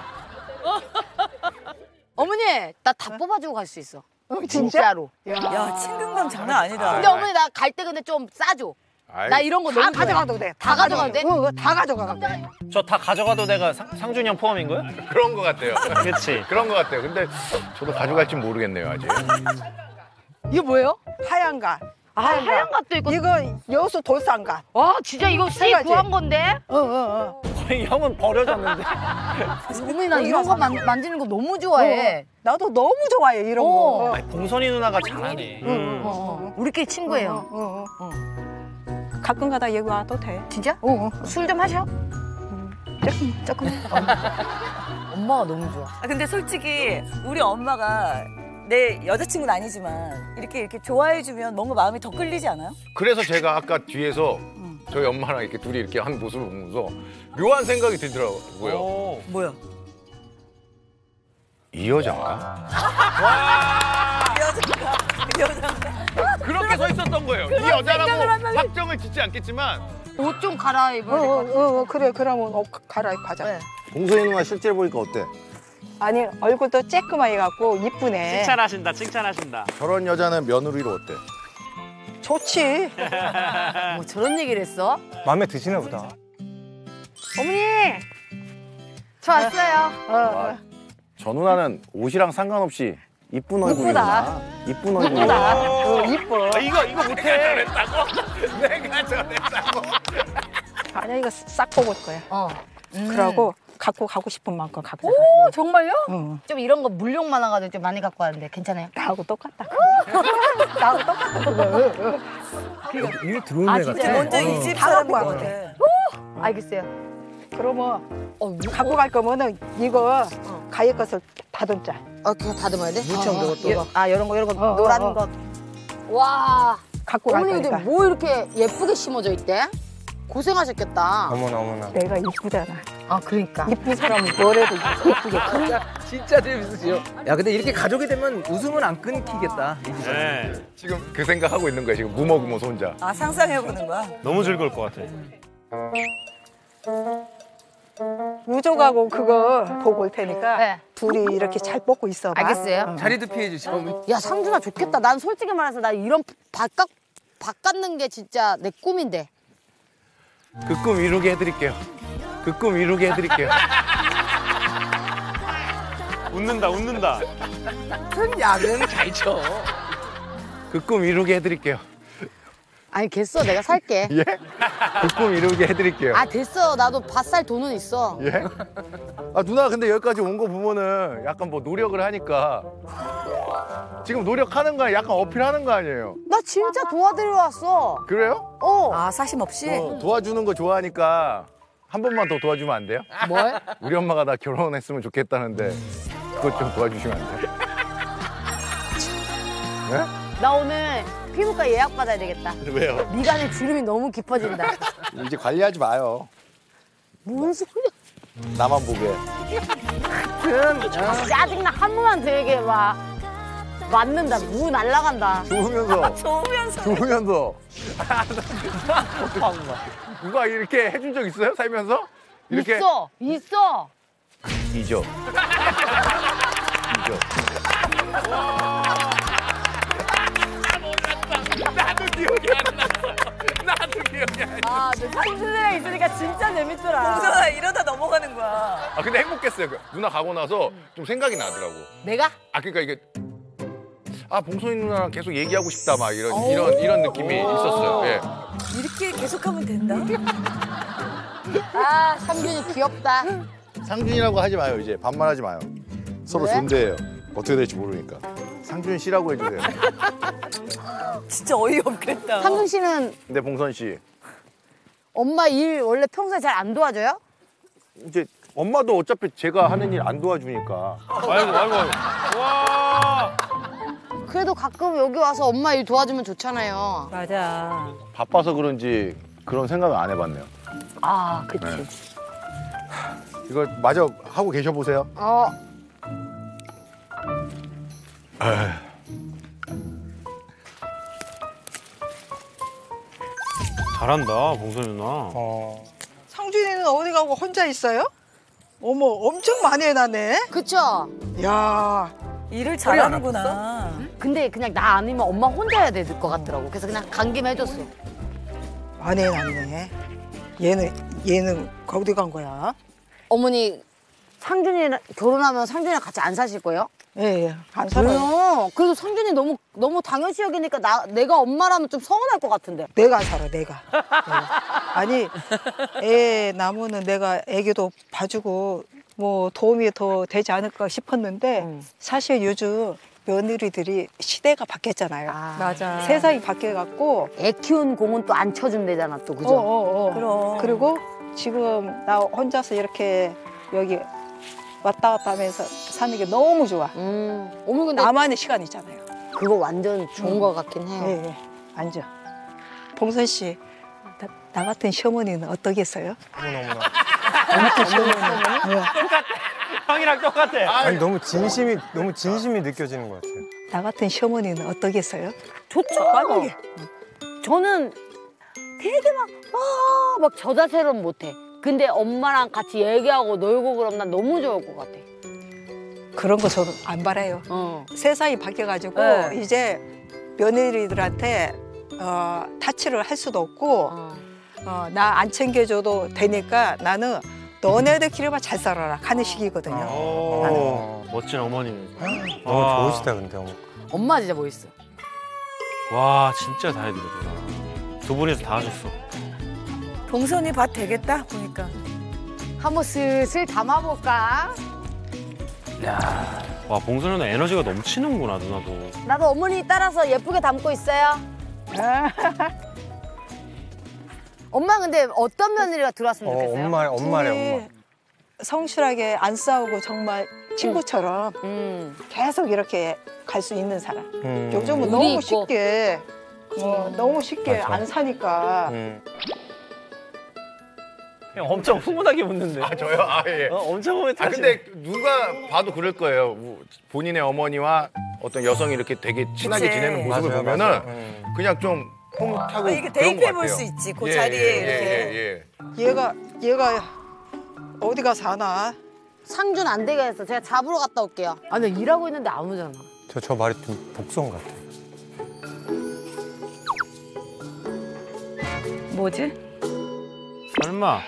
S6: 어머니 나 다 뽑아주고 갈 수 있어.
S12: 진짜?
S6: 진짜로.
S4: 야, 친근감 장난 아니다.
S6: 근데 어머니 나 갈 때 근데 좀 싸줘. 나 이런 거
S12: 다
S6: 너무 좋아해.
S12: 가져가도 돼.
S6: 다 가져가도 돼?
S12: 다 가져가.
S8: 저 다 가져가도 내가 상준이 형 포함인 거야?
S3: 그런 거 같아요.
S8: 그렇지.
S3: 그런 거 같아요. 근데 저도 가져갈지 모르겠네요, 아직.
S6: 이거 뭐예요?
S12: 하얀가.
S6: 하얀 갓도 있고.
S12: 이거 여수 돌산가.
S6: 와 진짜 이거 씨
S12: 세 가지.
S6: 구한 건데?
S12: 어.
S3: 형은 버려졌는데.
S6: 어머니 나 이런 거 만지는 거 너무 좋아해.
S12: 나도 너무 좋아해 이런 거.
S8: 아니, 봉선이 누나가 잘하네.
S6: 우리끼리 친구예요.
S12: 가끔 가다 여기 와도 돼.
S6: 진짜? 술 좀 하셔? 조금. 엄마가 너무 좋아.
S4: 아, 근데 솔직히 우리 엄마가 내 여자친구는 아니지만 이렇게 좋아해주면 뭔가 마음이 더 끌리지 않아요?
S3: 그래서 제가 아까 뒤에서 저희 엄마랑 이렇게 둘이 이렇게 한 모습을 보면서 묘한 생각이 들더라고요.
S4: 뭐야?
S3: 이 여자인가?
S4: 이 여자인가?
S3: 그렇게 서 있었던 거예요. 이 여자라고 확정을 짓지 않겠지만
S6: 옷 좀 갈아입어.
S12: 그래 그러면 옷 갈아입하자.
S13: 봉선이 누나 실제로 보니까 어때?
S12: 아니 얼굴도 쬐끄맣게 갖고 이쁘네.
S8: 칭찬하신다.
S13: 저런 여자는 며느리로 어때?
S12: 좋지.
S6: 뭐 저런 얘기를 했어?
S7: 마음에 드시나 보다.
S6: 어머니! 저 왔어요.
S13: 저 누나는 옷이랑 상관없이 이쁜 얼굴이구나. 이쁜 얼굴.
S12: 이뻐.
S3: 이거 못해. 내가 저랬다고.
S12: 아니야 이거 싹 뽑을 거야. 그러고 갖고 가고 싶은 만큼 갖고.
S6: 오 정말요?
S12: 응.
S6: 좀 이런 거 물욕 많아가지고 좀 많이 갖고 왔는데 괜찮아요?
S12: 나하고 똑같다. 나하고 똑같다 그거.
S7: 이거 들어오는
S6: 아,
S7: 애
S6: 진짜?
S7: 같아.
S4: 먼저 이 집
S12: 다 갖고
S4: 사람인 것
S12: 왔네.
S4: 같아.
S12: 알겠어요. 그러면 갖고 갈 거면은 이거 가위 것을 다듬자.
S6: 그거 다듬어야 돼?
S12: 무청 저것도.
S6: 이런 거 노란 거. 와.
S12: 갖고 갈
S6: 어머니 근데
S12: 거니까.
S6: 뭐 이렇게 예쁘게 심어져 있대? 고생하셨겠다.
S7: 어머나.
S12: 내가 이쁘잖아.
S6: 아 그러니까.
S12: 이쁜 사람은 뭐래도 이쁘게.
S2: 진짜 재밌으시죠? 야 근데 이렇게 가족이 되면 웃음은 안 끊기겠다.
S8: 네.
S3: 지금 그 생각하고 있는 거야. 지금 무머구머 혼자.
S4: 아, 상상해보는 거야?
S8: 너무 즐거울 것 같아.
S12: 유족하고 그거 보고 올 테니까
S6: 네.
S12: 둘이 이렇게 잘 뽑고 있어봐.
S6: 알겠어요.
S2: 자리도 피해 주시고. 어머니.
S6: 야 상준아 좋겠다. 난 솔직히 말해서 나 이런 밥 깎는 게 진짜 내 꿈인데.
S3: 그 꿈 이루게 해드릴게요. 그 꿈 이루게 해드릴게요.
S8: 웃는다.
S2: 큰 약은 잘 쳐.
S3: 그 꿈 이루게 해드릴게요.
S6: 아니 됐어 내가 살게.
S3: 예? 그 꿈 이루게 해드릴게요.
S6: 아 됐어 나도 밥 살 돈은 있어.
S3: 예? 아 누나 근데 여기까지 온 거 보면은 약간 뭐 노력을 하니까 지금 노력하는 거야 약간 어필하는 거 아니에요?
S6: 나 진짜 도와드리러 왔어.
S3: 그래요?
S4: 아, 사심 없이?
S3: 도와주는 거 좋아하니까 한 번만 더 도와주면 안 돼요?
S6: 뭘?
S3: 우리 엄마가 나 결혼했으면 좋겠다는데 그것 좀 도와주시면 안 돼요? 네?
S6: 나 오늘 피부과 예약 받아야 되겠다.
S13: 왜요?
S6: 미간에 주름이 너무 깊어진다.
S13: 이제 관리하지 마요.
S6: 뭔 소리야?
S13: 나만 보게.
S6: 짜증나 한 번만 더 얘기해봐. 맞는다 무 날라간다.
S3: 좋으면서. 누가 이렇게 해준 적 있어요? 살면서? 이렇게
S6: 있어.
S3: 잊어. 나도 기억이 안 났어.
S6: 아, 너 상준이랑 있으니까 진짜 재밌더라.
S4: 봉선아, 이러다 넘어가는 거야.
S3: 아 근데 행복했어요. 누나 가고 나서 좀 생각이 나더라고.
S6: 내가?
S3: 아 그러니까 이게 봉선이 누나랑 계속 얘기하고 싶다 막 이런 느낌이 있었어요. 예.
S4: 이렇게 계속하면 된다?
S6: 아, 상준이 귀엽다.
S13: 상준이라고 하지 마요 이제. 반말하지 마요. 서로
S6: 왜?
S13: 존대해요. 어떻게 될지 모르니까. 상준 씨라고 해주세요.
S4: 진짜 어이없겠다.
S6: 상준 씨는
S3: 근데 봉선 씨
S6: 엄마 일 원래 평소에 잘 안 도와줘요?
S3: 이제 엄마도 어차피 제가 하는 일 안 도와주니까.
S8: 아이고. 와.
S6: 그래도 가끔 여기 와서 엄마 일 도와주면 좋잖아요.
S12: 맞아.
S3: 바빠서 그런지 그런 생각을 안 해봤네요.
S6: 아, 그치.
S3: 네. 이거 마저 하고 계셔보세요.
S8: 잘한다 봉선이 누나.
S12: 상준이는 어디 가고 혼자 있어요? 어머 엄청 많이 해놨네.
S6: 그쵸?
S12: 야.
S4: 일을 잘하는구나.
S6: 근데 그냥 나 아니면 엄마 혼자 해야 될 것 같더라고. 그래서 그냥 간 김에 해줬어.
S12: 많이 해놨네. 얘는 어디 간 거야?
S6: 어머니 상준이랑 결혼하면 상준이랑 같이 안 사실 거예요?
S12: 예, 안 살아요.
S6: 왜요? 그래도 상준이 너무 당연시 여기니까 내가 엄마라면 좀 서운할 것 같은데.
S12: 내가 안 살아, 내가. 아니, 애 낳으면은 내가 애기도 봐주고 뭐 도움이 더 되지 않을까 싶었는데 사실 요즘 며느리들이 시대가 바뀌었잖아요.
S6: 맞아.
S12: 세상이 바뀌어갖고
S6: 애 키운 공은 또 안 쳐준대잖아, 또 그죠?
S12: 그럼. 그리고 지금 나 혼자서 이렇게 여기 왔다 갔다 하면서 사는 게 너무 좋아.
S6: 어머, 근데
S12: 나만의 시간 있잖아요.
S6: 그거 완전 좋은 것 같긴 해요.
S12: 예, 예. 완전. 봉선 씨, 나 같은 시어머니는 어떠겠어요?
S7: 어머나.
S12: 나 같은 시어머니는 뭐야?
S8: 형이랑 똑같아.
S7: 아니 너무 진심이 느껴지는 것 같아요.
S12: 나 같은 시어머니는 어떠겠어요?
S6: 좋죠.
S12: 빨리.
S6: 저는 되게 막 저 자세로는 못해. 근데 엄마랑 같이 얘기하고 놀고 그러면 난 너무 좋을 것 같아.
S12: 그런 거 저는 안 바라요. 세상이 바뀌어가지고
S6: 네.
S12: 이제 며느리들한테 타치를 할 수도 없고 나 안 챙겨줘도 되니까 나는 너네들끼리만 잘 살아라 하는 식이거든요. 나는.
S8: 멋진 어머니네.
S7: 너무 좋으시다 근데 어머.
S6: 엄마 진짜 멋있어.
S8: 와 진짜 다 해드리구나. 두 분이서 다 하셨어.
S4: 동선이 밭 되겠다 보니까.
S6: 한번 슬슬 담아볼까?
S8: 와 봉선 누나 에너지가 넘치는구나 누나도.
S6: 나도 어머니 따라서 예쁘게 담고 있어요. 엄마 근데 어떤 며느리가 들어왔으면 좋겠어요?
S12: 엄마. 성실하게 안 싸우고 정말 친구처럼 계속 이렇게 갈 수 있는 사람. 요즘은 너무 쉽게 너무 쉽게
S7: 맞아.
S12: 안 사니까.
S8: 형 엄청 훈훈하게 묻는데.
S3: 아 저요? 아 예.
S8: 엄청 훈훈해.
S3: 아 근데 누가 봐도 그럴 거예요. 본인의 어머니와 어떤 여성이 이렇게 되게 친하게
S4: 그치.
S3: 지내는 모습을
S7: 맞아요,
S3: 보면은
S7: 맞아요.
S3: 그냥 좀 흐뭇하고
S4: 이게
S3: 그런
S4: 대입해
S3: 것
S4: 볼
S3: 같아요.
S4: 수 있지. 그
S3: 예,
S4: 자리에
S3: 예,
S4: 이렇게.
S12: 얘가 어디 가서 사나?
S6: 상준 안 되겠어. 제가 잡으러 갔다 올게요. 아, 근데 일하고 있는데 안 오잖아.
S7: 저 말이 좀 복선 같아.
S4: 뭐지?
S8: 설마.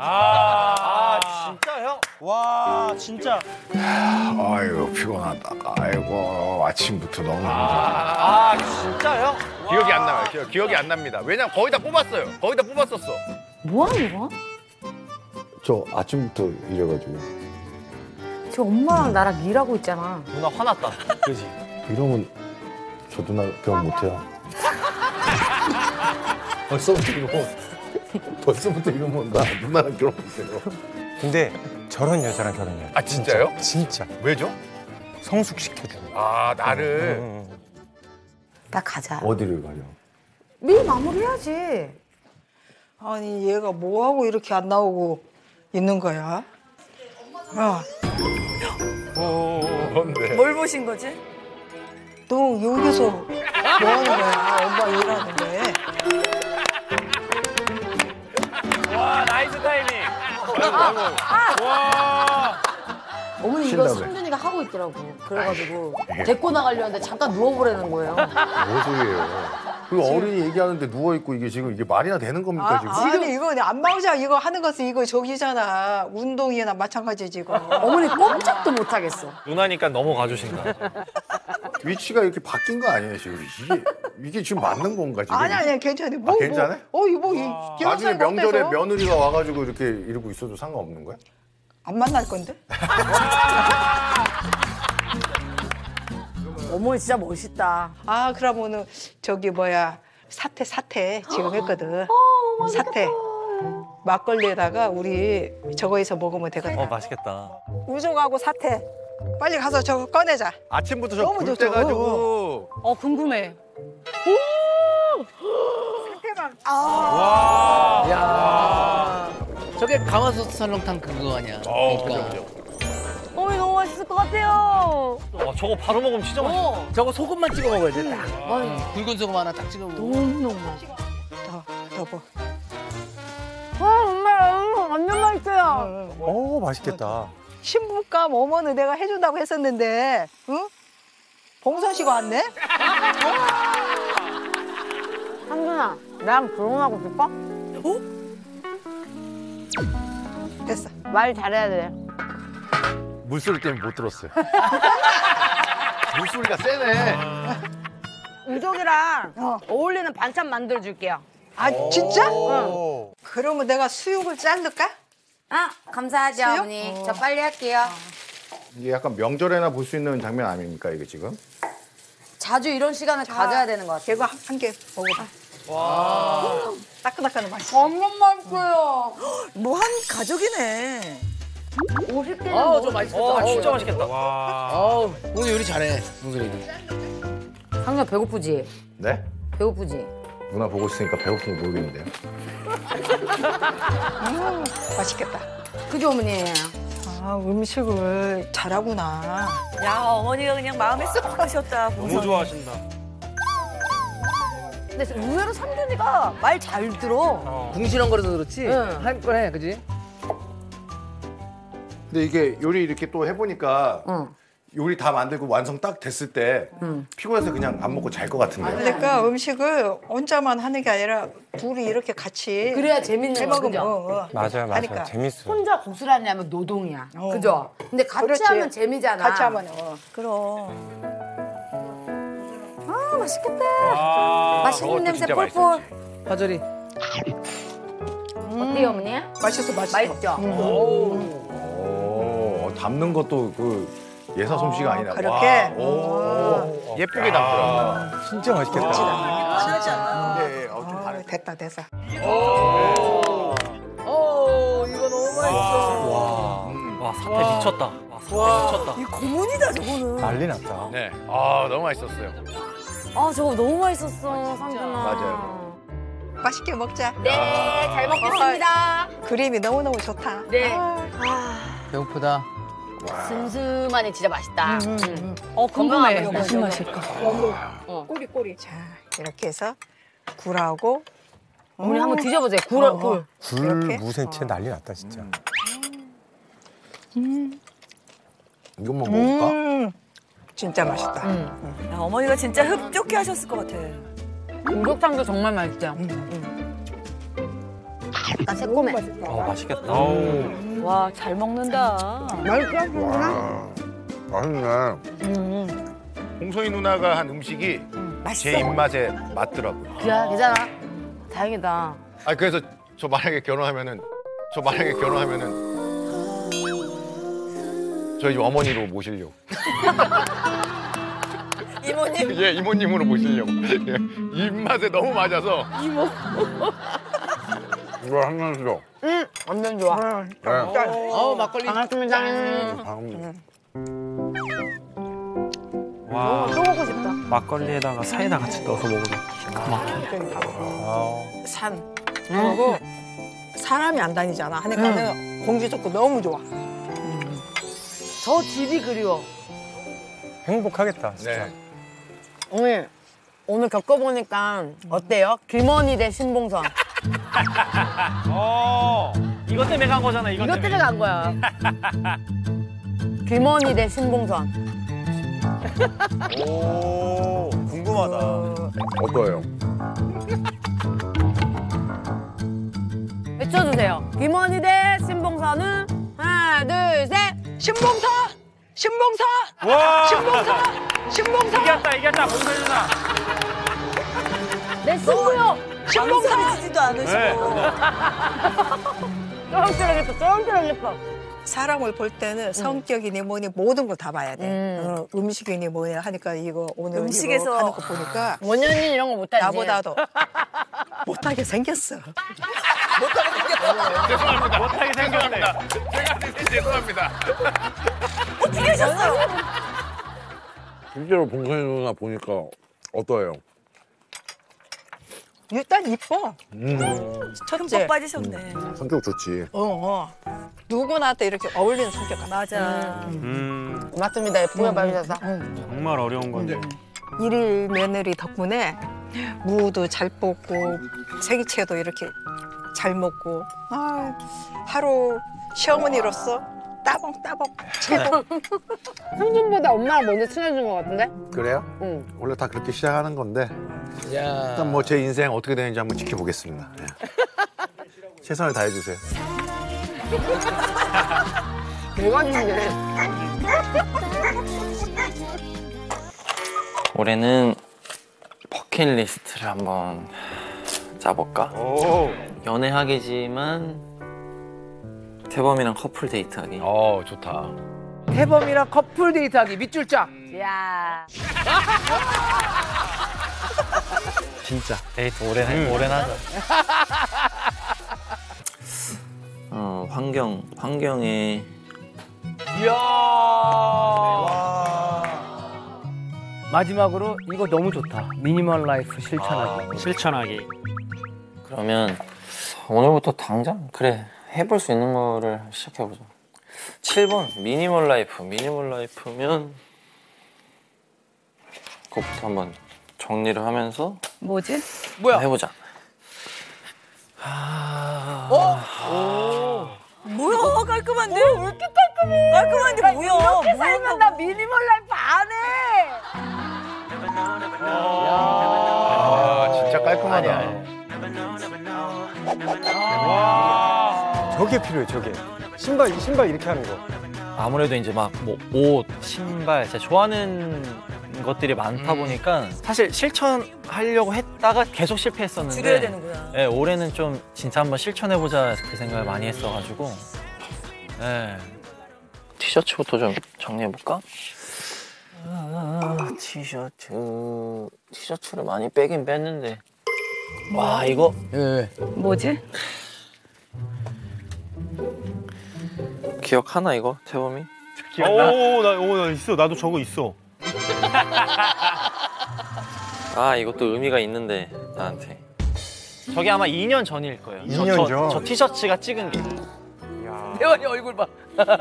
S7: 진짜 형? 와 진짜.
S13: 아이고 피곤하다. 아이고 아침부터 너무
S8: 진짜 형?
S3: 기억이 안 나요. 기억이 안 납니다. 왜냐면 거의 다 뽑았어요. 거의 다 뽑았었어.
S6: 뭐 하는 거야?
S13: 저 아침부터 이래가지고
S6: 저 엄마랑 나랑 일하고 있잖아.
S8: 누나 화났다. 그지?
S13: 이러면 저 누나 결혼 못해요. 벌써부터 이러면 나 누나랑 결혼 못해요.
S7: 근데 저런 여자랑 결혼해요.
S3: 아 진짜요?
S7: 진짜.
S3: 왜죠?
S7: 성숙시켜줘.
S3: 아 나를.
S6: 나 가자.
S13: 어디를 가려?
S6: 미리 마무리해야지.
S12: 아니 얘가 뭐 하고 이렇게 안 나오고 있는 거야?
S3: 뭔데?
S4: 뭘 보신 거지?
S12: 너 여기서 뭐 하는 거야? 엄마 일하는데.
S8: 와 나이스 타이밍. 와.
S6: 어머니 이거
S13: 신나네.
S6: 상준이가 하고 있더라고. 그래가지고 데리고 나가려는데 잠깐 누워보라는 거예요.
S3: 뭔 소리예요? 그 어른이 얘기하는데 누워 있고 이게 지금 이게 말이나 되는 겁니까 지금?
S12: 아니 이거 안마의자 이거 하는 것은 이거 저기잖아. 운동이나 마찬가지 지금.
S6: 어머니 꼼짝도 못 하겠어.
S8: 누나니까 넘어가 주신다.
S3: 위치가 이렇게 바뀐 거 아니에요 지금? 이게 지금 맞는 건가 지금?
S12: 아니 괜찮아. 뭐,
S3: 괜찮아?
S12: 이거
S3: 나중에 명절에 며느리가 와가지고 이렇게 이러고 있어도 상관없는 거야?
S12: 안 만날 건데?
S6: 어머니 진짜 멋있다.
S12: 아 그러면은 저기 뭐야 사태 지금 했거든. 사태 막걸리에다가 우리 저거에서 먹으면 되거든.
S8: 맛있겠다.
S12: 우족하고 사태 빨리 가서 저거 꺼내자.
S3: 아침부터 저
S12: 너무
S3: 굴
S12: 좋죠.
S3: 때가지고
S6: 궁금해.
S12: 사태만.
S2: 야. 저게 가마솥 설렁탕 그거 아니야? 그러니까.
S6: 어머니 너무 맛있을 것 같아요.
S8: 와 저거 바로 먹으면 진짜 맛있어.
S2: 저거 소금만 찍어 먹어야 돼. 딱. 굵은 소금 하나 딱 찍어 먹어.
S6: 너무너무 맛있어.
S12: 더 뭐.
S6: 엄마 완전 맛있어요.
S7: 오 맛있겠다.
S12: 신부감 어머는 내가 해준다고 했었는데, 응? 봉선 씨가 왔네?
S6: 상준아, 나랑 결혼하고 싶어?
S12: 됐어.
S6: 말 잘해야 돼.
S3: 물소리 때문에 못 들었어요. 목소리가 세네.
S6: 우족이랑 어울리는 반찬 만들어줄게요.
S12: 아 진짜?
S6: 응.
S12: 그러면 내가 수육을 자를까?
S6: 아 감사하죠
S12: 수육?
S6: 어머니. 저 빨리 할게요.
S3: 이게 약간 명절에나 볼 수 있는 장면 아닙니까 이게 지금?
S6: 자주 이런 시간을 가져야 되는 것 같아요.
S12: 이거 한 개 먹어봐. 와. 따끈따끈한 맛있어.
S6: 엄청 맛있어요.
S4: 뭐 한 가족이네.
S6: 50개는
S2: 좀 맛있겠다.
S8: 진짜 맛있겠다.
S2: 오늘 요리 잘해, 동생이도.
S6: 상렬 배고프지?
S3: 네?
S6: 배고프지?
S3: 누나 보고 있으니까 배고픈 거 모르겠는데요.
S12: 맛있겠다.
S6: 그죠 어머니?
S12: 아 음식을 잘하구나.
S4: 야 어머니가 그냥 마음에 쏙 가셨다.
S8: 너무 좋아하신다.
S4: 근데 의외로 삼준이가 말 잘 들어.
S2: 궁시렁거려서 그렇지?
S6: 응.
S2: 할 거네, 그지?
S3: 근데 이게 요리 이렇게 또 해보니까 요리 다 만들고 완성 딱 됐을 때 피곤해서 그냥 안 먹고 잘 것 같은데요.
S12: 그러니까 음식을 혼자만 하는 게 아니라 둘이 이렇게 같이
S6: 그래야 재밌는 거
S12: 해먹으면
S6: 그죠?
S7: 맞아요, 맞아요.
S12: 하니까.
S7: 재밌어.
S6: 혼자 고스란히 하면 노동이야. 그죠? 근데 같이
S12: 그렇지.
S6: 하면 재미잖아.
S12: 같이 하면
S4: 그럼.
S6: 아 맛있겠다. 맛있는
S3: 저것도
S6: 냄새
S3: 진짜
S6: 폴폴.
S2: 파절이.
S6: 어때요 어머니?
S12: 맛있어 맛있어.
S6: 맛있죠?
S3: 오, 담는 것도 그 예사 솜씨가 아니라.
S12: 그렇게?
S3: 와, 오, 예쁘게 담더라.
S7: 진짜 맛있겠다.
S4: 화나지 않아.
S3: 예, 좀 반했어.
S12: 됐다 됐어.
S2: 이거 너무 맛있어.
S8: 와 사태 미쳤다. 와 사태 미쳤다.
S4: 이 고문이다 저거는.
S7: 난리 났다.
S3: 네, 아 너무 맛있었어요.
S6: 아 저거 너무 맛있었어 상준아.
S3: 맞아요.
S12: 맛있게 먹자.
S6: 네, 잘 먹겠습니다.
S12: 그림이 너무너무 좋다.
S6: 네.
S2: 배고프다.
S6: 슴슴하니 진짜 맛있다.
S12: 궁금해.
S6: 무슨 맛일까?
S12: 꼬리. 자 이렇게 해서 굴하고
S6: 어머니 한번 드셔보세요. 굴.
S7: 굴
S12: 이렇게?
S7: 무생채 난리 났다 진짜.
S3: 이것만 먹을까?
S12: 진짜 맛있다.
S4: 야, 어머니가 진짜 흡족해 하셨을 것 같아.
S6: 공격탕도 정말 맛있죠. 약간 새콤해.
S8: 맛있겠다.
S4: 와 잘 먹는다.
S3: 맛있네. 홍소희 누나가 한 음식이 제 입맛에 맞더라고요.
S6: 괜찮아. 다행이다.
S3: 아 그래서 저 만약에 결혼하면은 저희 집 어머니로 모시려고.
S4: 이모님.
S3: 예, 이모님으로 모시려고. 예, 입맛에 너무 맞아서.
S4: 이모.
S3: 이거 한 잔 줘.
S6: 완전 좋아.
S2: 막걸리.
S6: 반갑습니다.
S8: 와
S6: 또 먹고 싶다.
S8: 막걸리에다가 사이다 같이 넣어서 먹으면 기가 막혀.
S12: 산. 그리고 사람이 안 다니잖아. 하니까는 공기 좋고 너무 좋아.
S6: 저 집이 그리워.
S7: 행복하겠다 진짜.
S6: 오늘 겪어보니까 어때요? 김원희 대 신봉선.
S8: 이것 때문에 간 거잖아. 이것
S6: 때문에 간 거야. 김원희 대 신봉선.
S3: 오, 궁금하다. 어떠해요?
S6: 외쳐주세요. 김원희 대 신봉선은 하나, 둘, 셋.
S12: 신봉선!
S8: 와 이겼다 봉선 누나.
S6: 내 승부요.
S4: 방송하지도 않으시고.
S6: 쫀쫀하겠다.
S12: 사람을 볼 때는 성격이니 뭐니 모든 걸 다 봐야 돼. 음식이니 뭐니 하니까 이거 오늘
S4: 음식에서
S12: 이거 하는 거 보니까
S6: 원현이 이런 거 못하지.
S12: 나보다도 못하게 생겼어.
S3: 죄송합니다.
S8: 못하게 생겼네.
S3: 제가 죄송합니다.
S4: 어떻게 하셨어요?
S13: 실제로 봉선이 누나 보니까 어떠해요?
S12: 일단 이뻐. 첫째.
S4: 흠뻑 빠지셨네.
S13: 성격 좋지.
S12: 누구나한테 이렇게 어울리는 성격 같아.
S4: 맞아.
S6: 맞습니다. 예쁘게 봐주셔서.
S8: 정말 어려운 건데.
S12: 일일 며느리 덕분에 무도 잘 뽑고 생채도 이렇게 잘 먹고 하루 시어머니로서 따봉따봉 최고.
S6: 성준보다 엄마가 먼저 친해진 것 같은데?
S3: 그래요?
S6: 응.
S3: 원래 다 그렇게 시작하는 건데
S2: 야.
S3: 일단 뭐 제 인생 어떻게 되는지 한번 지켜보겠습니다. 예. 최선을 다해주세요.
S6: 내가 준대.
S1: 올해는 버킷리스트를 한번 짜볼까? 연애하기지만 태범이랑 커플 데이트하기.
S3: 좋다.
S2: 태범이랑 커플 데이트하기 밑줄 짝.
S6: 야.
S8: 진짜 데이트 오랜 하자.
S1: 환경에
S2: 이야. 마지막으로 이거 너무 좋다. 미니멀 라이프 실천하기.
S8: 실천하기.
S1: 그러면 오늘부터 당장 그래 해볼 수 있는 거를 시작해보자. 7번 미니멀 라이프. 미니멀 라이프면 그것부터 한번 정리를 하면서
S4: 뭐지?
S2: 뭐야?
S1: 해보자.
S4: 뭐야 깔끔한데? 왜 이렇게 깔끔해? 깔끔한데 뭐야?
S6: 이렇게 살면 나 미니멀 라이프 안 해.
S3: 진짜 깔끔하다.
S7: 저게 필요해, 저게. 신발 이렇게 하는 거.
S8: 아무래도 이제 막 뭐 옷, 신발, 제가 좋아하는 것들이 많다 보니까 사실 실천하려고 했다가 계속 실패했었는데
S4: 줄여야 되는구나.
S8: 네, 올해는 좀 진짜 한번 실천해보자 그 생각을 많이 했어가지고 네.
S1: 티셔츠부터 좀 정리해볼까? 티셔츠를 많이 빼긴 뺐는데 와 이거
S4: 뭐지?
S1: 기억하나 이거 태범이?
S7: 나 있어. 나도 저거 있어.
S1: 아 이것도 의미가 있는데 나한테.
S8: 저게 아마 2년 전일 거예요.
S7: 2년 전?
S8: 저 티셔츠가 찍은 게.
S2: 태원이 얼굴 봐.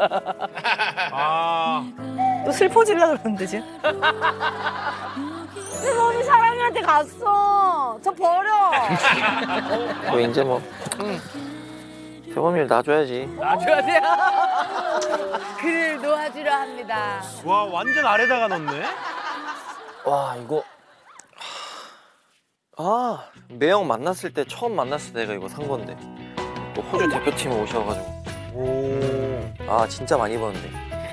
S4: 또 슬퍼질라 그러는데 지금?
S6: 태범이 사랑이한테 갔어. 저 버려.
S1: 뭐 이제 뭐 태범이를 놔줘야지.
S2: 놔줘야 돼.
S6: 그를 놓아주려 합니다.
S7: 와, 완전 아래다가 넣네.
S1: 와 이거 매형 만났을 때 처음 만났을 때 내가 이거 산 건데 또 호주 대표팀에 오셔가지고 진짜 많이 입었는데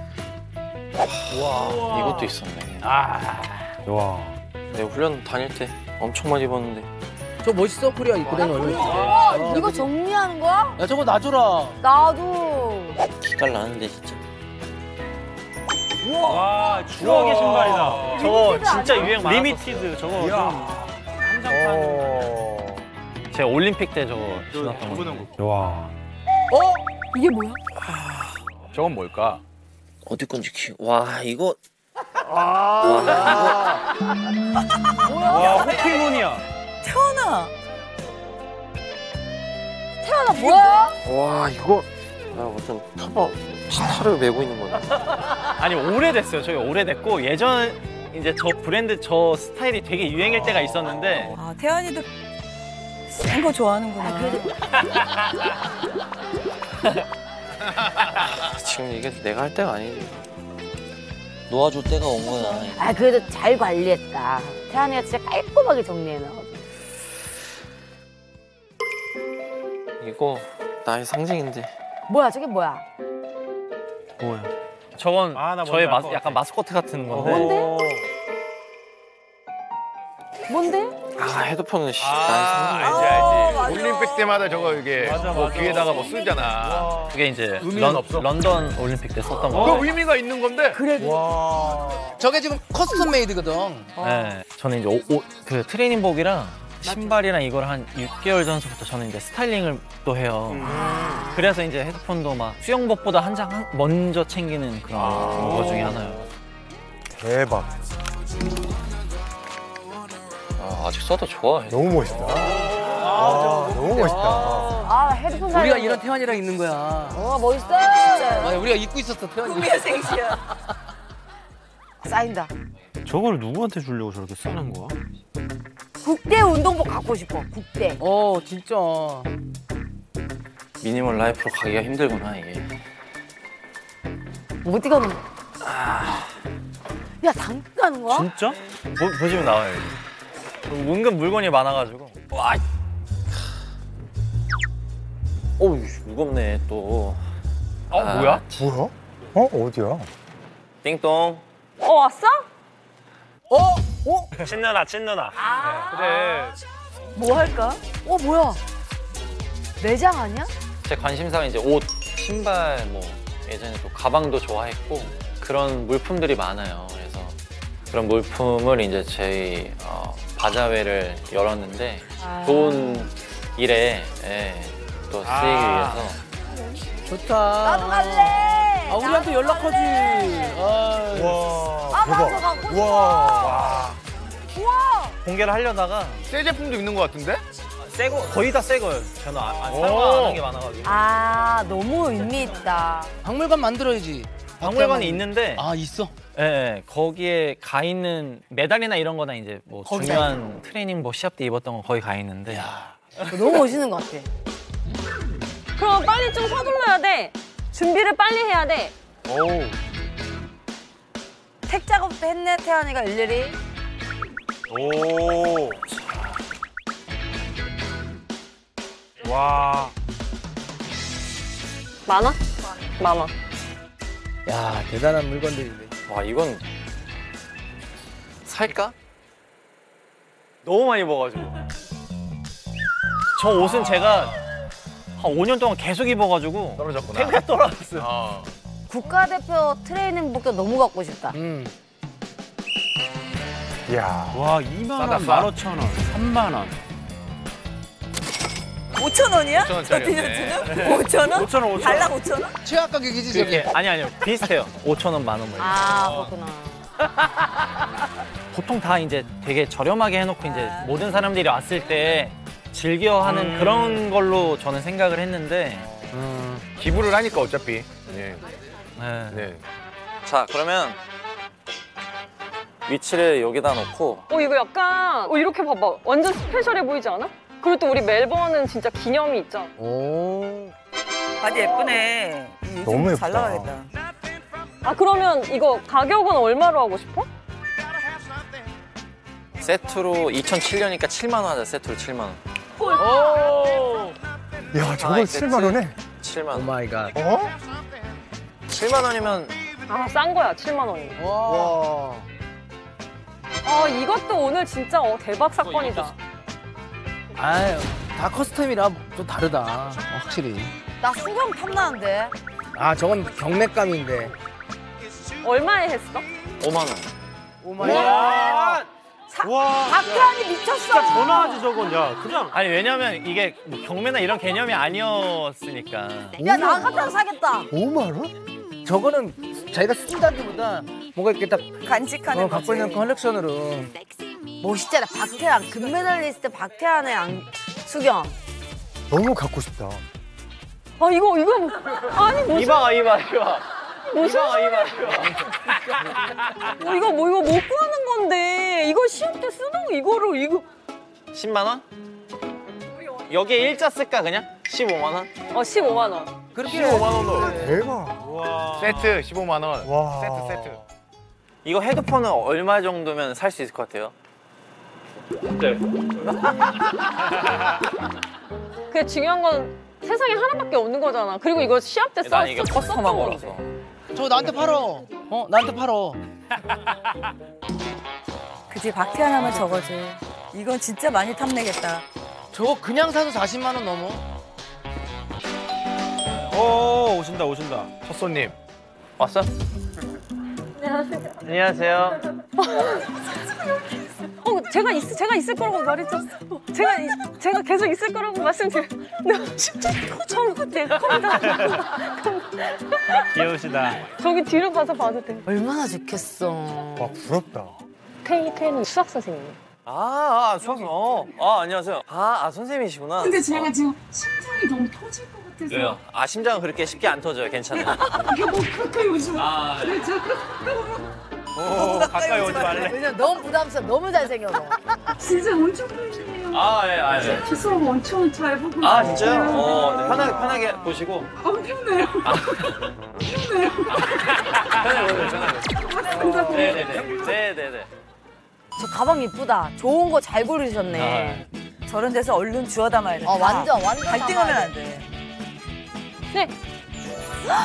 S1: 와 이것도 있었네.
S7: 와.
S1: 내가 훈련 다닐 때 엄청 많이 입었는데
S2: 저 멋있어 코리아 입고 다니는 얼굴.
S6: 이거 정리하는 거야?
S2: 야 저거 놔줘라.
S6: 나도.
S1: 기깔 나는데 진짜.
S8: 와 추억의 신발이다. 저거
S6: 리미티드
S8: 진짜
S6: 아니야?
S8: 유행 많았어. 리미티드 저거 좀 한정판. 제가 올림픽 때 저거 신었던 거.
S7: 와.
S6: 이게 뭐야?
S3: 저건 뭘까?
S1: 어디 건지 와 이거
S8: 와 호피문이야.
S4: 태원아.
S6: 태연아 뭐야?
S1: 와 이거 무슨 스타를 메고 있는 거네.
S8: 아니 오래됐어요. 저게 오래됐고 예전 이제 저 브랜드 저 스타일이 되게 유행일 때가 있었는데
S4: 태연이도 센 거 좋아하는구나.
S1: 지금 이게 내가 할 때가 아니지. 놓아줄 때가 온 거야.
S6: 그래도 잘 관리했다. 태연이가 진짜 깔끔하게 정리해놔가지고.
S1: 이거 나의 상징인데.
S6: 뭐야 저게 뭐야?
S8: 뭐야? 저건 저의 약간 마스코트 같은 건데.
S6: 뭔데?
S1: 헤드폰은 나의 상징.
S3: 알지. 올림픽 때마다 저거 이게 뭐 귀에다가 뭐 쓰잖아.
S8: 그게 이제
S3: 의미는 없어?
S8: 런던 올림픽 때 썼던 거.
S3: 그 의미가 있는 건데.
S2: 저게 지금 커스텀 메이드거든.
S8: 네, 저는 이제 그 트레이닝복이랑 신발이랑 이걸 한 6개월 전부터 저는 이제 스타일링을 또 해요. 그래서 이제 헤드폰도 막 수영복보다 한 장 먼저 챙기는 그런 거 중에 하나예요.
S7: 대박.
S1: 아직 써도 좋아.
S7: 너무 멋있다. 너무 멋있다.
S6: 헤드폰
S2: 우리가 이런 태환이랑 있는 거야.
S6: 멋있어.
S2: 진짜. 우리가 입고 있었어 태환이.
S4: 꿈이야 생시야.
S6: 쌓인다.
S8: 저걸 누구한테 주려고 저렇게 쓰는 거야?
S6: 국대 운동복 갖고 싶어. 국대.
S2: 진짜.
S1: 미니멀 라이프로 가기가 힘들구나 이게.
S6: 어디 가는 거야? 야 당근 가는 거야?
S8: 진짜? 보시면 나와요. 여기. 은근 물건이 많아가지고.
S1: 와. 어우 무겁네 또.
S3: 뭐야?
S7: 뭐야? 어디야?
S1: 띵동.
S6: 왔어?
S8: 친누나, 친누나.
S2: 그래.
S6: 뭐 할까? 뭐야? 매장 아니야?
S14: 제 관심사가 이제 옷, 신발, 뭐 예전에 또 가방도 좋아했고 그런 물품들이 많아요. 그래서 그런 물품을 이제 저희 바자회를 열었는데 좋은 일에 또 쓰이기 위해서.
S2: 좋다.
S6: 나도 갈래.
S2: 우리한테 연락하지.
S3: 와.
S6: 맞아, 가고 싶어.
S3: 와.
S6: 우와.
S8: 공개를 하려다가
S3: 새 제품도 있는 것 같은데?
S8: 새거 거의 다 새 거예요. 저는 사용 안 하는 게 많아가지고.
S6: 너무 의미 있다.
S2: 박물관 만들어야지.
S8: 박물관이 있는데.
S2: 있어?
S8: 네, 거기에 가 있는 메달이나 이런 거나 이제 뭐
S6: 거기다
S8: 중요한 트레이닝 뭐 시합 때 입었던 건 거기 가 있는데.
S6: 너무 멋있는 것 같아.
S15: 그럼 빨리 좀 서둘러야 돼. 준비를 빨리 해야 돼.
S8: 오.
S6: 택 작업도 했네, 태연이가 일일이.
S8: 오. 와.
S15: 많아? 많아.
S2: 야, 대단한 물건들이네.
S14: 와, 이건 살까? 너무 많이 입어가지고.
S8: 저 옷은 제가 한 5년 동안 계속 입어가지고
S3: 떨어졌구나.
S8: 태그가 떨어졌어요.
S6: 국가대표 트레이닝복도 너무 갖고 싶다.
S3: 이야.
S8: 와, 2만 원, 15,000원, 3만 원.
S4: 5,000원이야?
S3: 5,000원짜리였네.
S4: 5,000원?
S8: 5,000원.
S4: 달랑 5,000원?
S2: 최악 가격이지, 저게.
S8: 이게 아니요. 비슷해요. 5,000원, 10,000원.
S6: 그렇구나.
S8: 보통 다 이제 되게 저렴하게 해놓고 이제 모든 사람들이 왔을 때 즐겨하는 그런 걸로 저는 생각을 했는데
S3: 기부를 하니까 어차피. 네.
S8: 네.
S14: 자, 그러면 위치를 여기다 놓고.
S15: 이거 약간 이렇게 봐봐. 완전 스페셜해 보이지 않아? 그리고 또 우리 멜번은 진짜 기념이 있잖아.
S4: 바지 예쁘네.
S7: 너무
S4: 잘
S7: 예쁘다.
S4: 나가겠다.
S15: 그러면 이거 가격은 얼마로 하고 싶어?
S14: 세트로 2007년이니까 7만 원 하자. 세트로 7만 원.
S7: 야, 저걸 7만 원에?
S14: 7만 원.
S2: 오 마이 갓.
S14: 7만 원이면
S15: 싼 거야, 7만 원이.
S2: 와.
S15: 이것도 오늘 진짜 대박 사건이다.
S2: 다 커스텀이라 좀 다르다. 확실히.
S6: 나 수경 탐나는데.
S2: 저건 경매감인데.
S15: 얼마에 했어?
S14: 5만 원.
S2: 5만 원.
S6: 박태환이 미쳤어.
S8: 진짜 전화하지 저건. 야, 그냥. 아니 왜냐면 이게 뭐 경매나 이런 개념이 아니었으니까.
S6: 야, 나 같아서 사겠다.
S7: 5만 원?
S2: 저거는 자기가 쓴다기보다 뭔가 이렇게 딱
S4: 간직하는
S2: 갖고 있는 컬렉션으로.
S6: 멋있잖아. 박태환. 금메달리스트 박태환의 수경.
S7: 너무 갖고 싶다.
S15: 이거 아니 무슨
S14: 이봐.
S15: 무슨 이거 못 구하는 건데 이거 시험 때 쓰는 거 이거
S14: 10만 원? 여기에 일자 쓸까 그냥? 15만 원?
S15: 15만 원.
S2: 그렇게
S14: 15만 원도.
S7: 대박.
S3: 세트 15만 원.
S7: 와.
S3: 세트.
S14: 이거 헤드폰은 얼마 정도면 살 수 있을 것 같아요?
S8: 네.
S15: 그게 중요한 건 세상에 하나밖에 없는 거잖아. 그리고 이거 시합 때
S14: 난 이게
S15: 썼던
S14: 커스텀한
S15: 건데.
S14: 거라서.
S2: 저거 나한테 팔어. 나한테 팔어.
S4: 그치, 박태환 하면 저거지. 이건 진짜 많이 탐내겠다.
S2: 저거 그냥 사도 40만 원 넘어.
S8: 오신다.
S3: 첫 손님.
S14: 왔어? 안녕하세요.
S15: 제가 있을 거라고 말했죠. 제가 계속 있을 거라고 말씀드렸는데 진짜 저거 내 겁니다.
S8: 귀여우시다.
S15: 저기 뒤로 가서 봐도 돼.
S6: 얼마나 좋겠어.
S7: 와, 부럽다.
S15: 태희는 수학 선생님.
S14: 수학생. 안녕하세요. 선생님이시구나.
S16: 근데 제가 지금 심장이 너무 터질 것 같아서.
S14: 왜요? 심장은 그렇게 쉽게 안 터져요. 괜찮아요.
S16: 이게 뭐 그렇게 요즘.
S8: 가까이 오지 말래.
S6: 왜냐면 너무 부담스러워. 너무 잘생겨서.
S16: 진짜 엄청 팬이에요.
S14: 예.
S16: 제 수업 엄청 잘 보고.
S14: 진짜요? 네, 편하게 보시고.
S16: 편해요.
S14: 네네네.
S6: 저 가방 이쁘다. 좋은 거 잘 고르셨네.
S4: 저런 데서 얼른 주워 담아야 돼.
S6: 완전
S4: 갈등하면 안 돼.
S15: 네.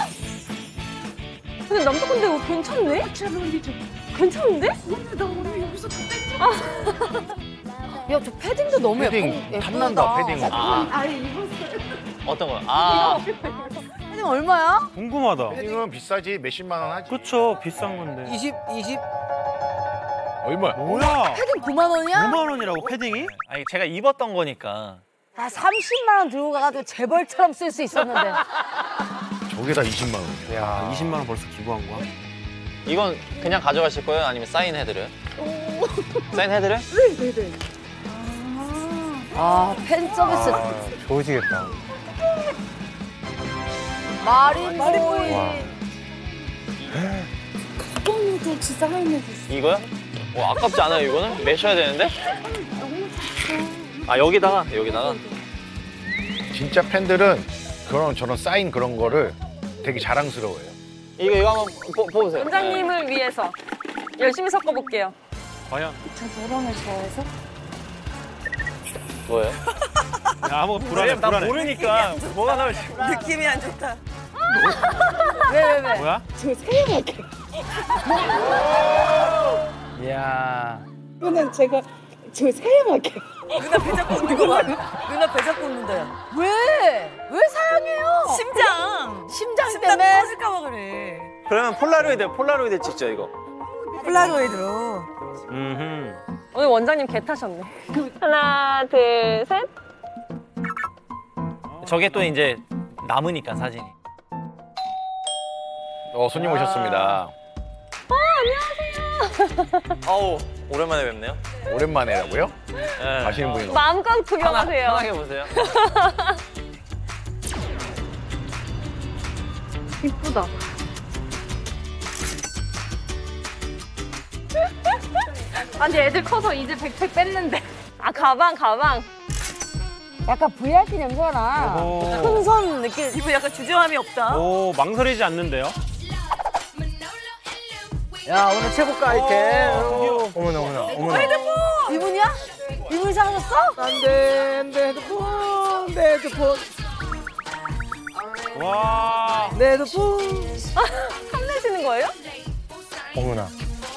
S15: 근데 남자 건데 이거 괜찮네? 괜찮은데?
S16: 근데 나 오늘
S6: 야, 저 패딩도 너무
S3: 패딩
S6: 예쁘다.
S3: 탐난다, 패딩.
S16: 아예 입었어요.
S14: 어떤 거요? 아,
S6: 패딩 얼마야?
S8: 궁금하다.
S3: 패딩은 비싸지 몇십만 원 하지.
S8: 그쵸, 비싼 건데.
S2: 20.
S3: 얼마?
S8: 뭐야?
S6: 패딩 9만 원이야?
S8: 5만 원이라고 패딩이?
S14: 아니 제가 입었던 거니까.
S6: 나 30만 원 들고 가가지고 재벌처럼 쓸 수 있었는데.
S3: 저게 다 20만 원이야.
S8: 야, 20만 원 벌써 기부한 거야?
S14: 이건 그냥 가져가실 거예요? 아니면 사인해드려요? 사인해드려요?
S16: 네네네.
S6: 아, 팬 서비스.
S7: 좋으시겠다.
S6: 마린보이.
S16: 이거는 진짜 할매지.
S14: 이거요? 아깝지 않아요 이거는? 매셔야 되는데? 아 여기다가?
S3: 진짜 팬들은 그런 저런 사인 그런 거를 되게 자랑스러워해요.
S14: 이거 한번 보세요.
S15: 원장님을 위해서 열심히 섞어볼게요.
S8: 과연?
S16: 저 노랑을 좋아해서?
S14: 뭐예요?
S8: 야, 아무 불안해,
S14: 나
S8: 불안해.
S14: 모르니까 뭐가 나올지.
S4: 느낌이 안 좋다.
S6: 왜?
S8: 뭐야?
S16: 저 새해밖에.
S2: 이야.
S16: 이거는 제가 저 새해밖에.
S4: 누나 배 잡고 웃는 거 봐. 누나 배 잡고 웃는다. 야.
S6: 왜? 왜 사양해요? 심장 때문에?
S4: 터질까 봐 그래.
S14: 그러면 폴라로이드 찍죠 이거.
S4: 폴라로이드로.
S15: 오늘 원장님 개 타셨네. 하나, 둘, 셋.
S14: 저게 또 이제 남으니까 사진이.
S3: 손님 오셨습니다.
S15: 안녕하세요.
S14: 아우 오랜만에 뵙네요.
S3: 오랜만에라고요?
S14: 네.
S3: 아시는 분이 너무.
S15: 마음껏 구경하세요.
S14: 편하게 보세요.
S15: 이쁘다. 아니 애들 커서 이제 백팩 뺐는데. 아 가방.
S6: 약간 VIP 냄새나. 큰 손 느낌.
S4: 이분 약간 주저함이 없다.
S8: 오, 망설이지 않는데요?
S2: 야, 오늘 최고가 아이템.
S7: 어머나.
S6: 이분이야? 이분이 사셨어?
S2: 안 돼, 내 헤드폰.
S8: 와.
S2: 내 헤드폰.
S15: 탐내시는 거예요?
S7: 어머나.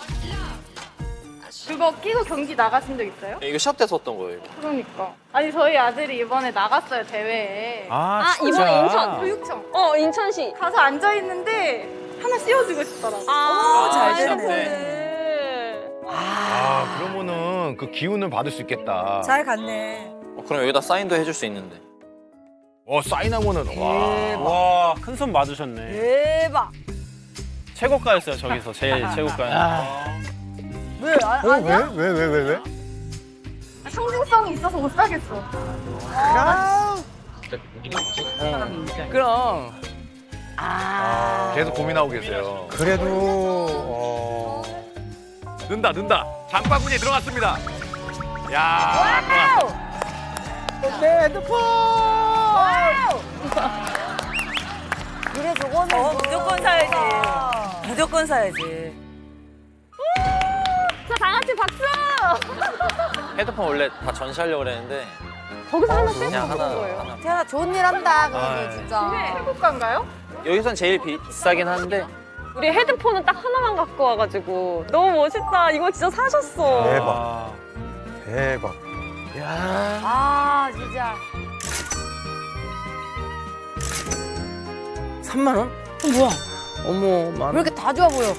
S17: 그거 끼고 경기 나가신 적 있어요?
S14: 이거 시합 때 썼던 거예요.
S17: 그러니까. 아니 저희 아들이 이번에 나갔어요 대회에.
S15: 이번에 인천.
S17: 교육청.
S15: 인천시.
S17: 가서 앉아 있는데 하나 씌워주고 싶더라고.
S4: 잘
S15: 됐네.
S3: 그러면은 그 기운을 받을 수 있겠다.
S4: 잘 갔네.
S14: 그럼 여기다 사인도 해줄 수 있는데.
S3: 사인하면은
S8: 와, 큰 손 맞으셨네.
S6: 대박.
S14: 최고가였어요 저기서 제일 최고가.
S6: 왜? 아니야?
S7: 왜?
S17: 상징성이 있어서 못 사겠어.
S2: 그럼.
S3: 계속 고민하고 계세요.
S7: 그래도
S3: 는다. 장바구니에 들어갔습니다. 야.
S2: 내 헤드폰.
S6: 그래 저거는
S4: 무조건 사야지. 무조건 사야지.
S15: 자, 다 같이 박수!
S14: 헤드폰 원래 다 전시하려고 그랬는데
S15: 거기서 하나
S14: 그냥
S15: 떼서
S14: 하나.
S15: 거예요.
S6: 태연아 좋은 일 한다. 그래도
S14: 네.
S6: 진짜.
S17: 근데 태국가인가요?
S14: 여기선 제일 비싸긴 한데
S15: 우리 헤드폰은 딱 하나만 갖고 와가지고 너무 멋있다. 이거 진짜 사셨어.
S7: 대박.
S6: 야. 진짜.
S2: 3만 원?
S6: 뭐야?
S2: 어머, 만 원.
S6: 왜 이렇게 다 좋아 보여?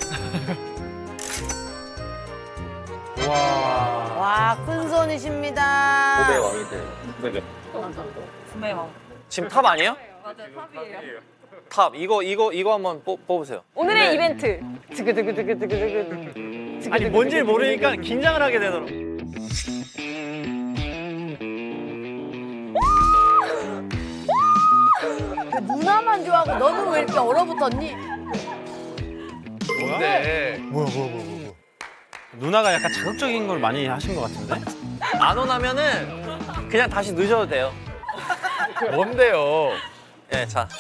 S6: 와, 큰 손이십니다.
S14: 고배 왕이들.
S4: 구매 왕.
S14: 지금 탑 아니에요?
S4: 맞아, 탑이에요.
S14: 탑 이거 한번 뽑으세요.
S15: 오늘의 이벤트. 두구두구두구두구두구.
S14: 아니 뭔지 모르니까 긴장을 하게 되더라고.
S6: 누나만 좋아하고 너는 왜 이렇게 얼어붙었니?
S3: 뭔데?
S7: 뭐야.
S8: 누나가 약간 자극적인 걸 많이 하신 것 같은데?
S14: 안 원하면은 그냥 다시 넣으셔도 돼요.
S3: 뭔데요?
S14: 네, 자.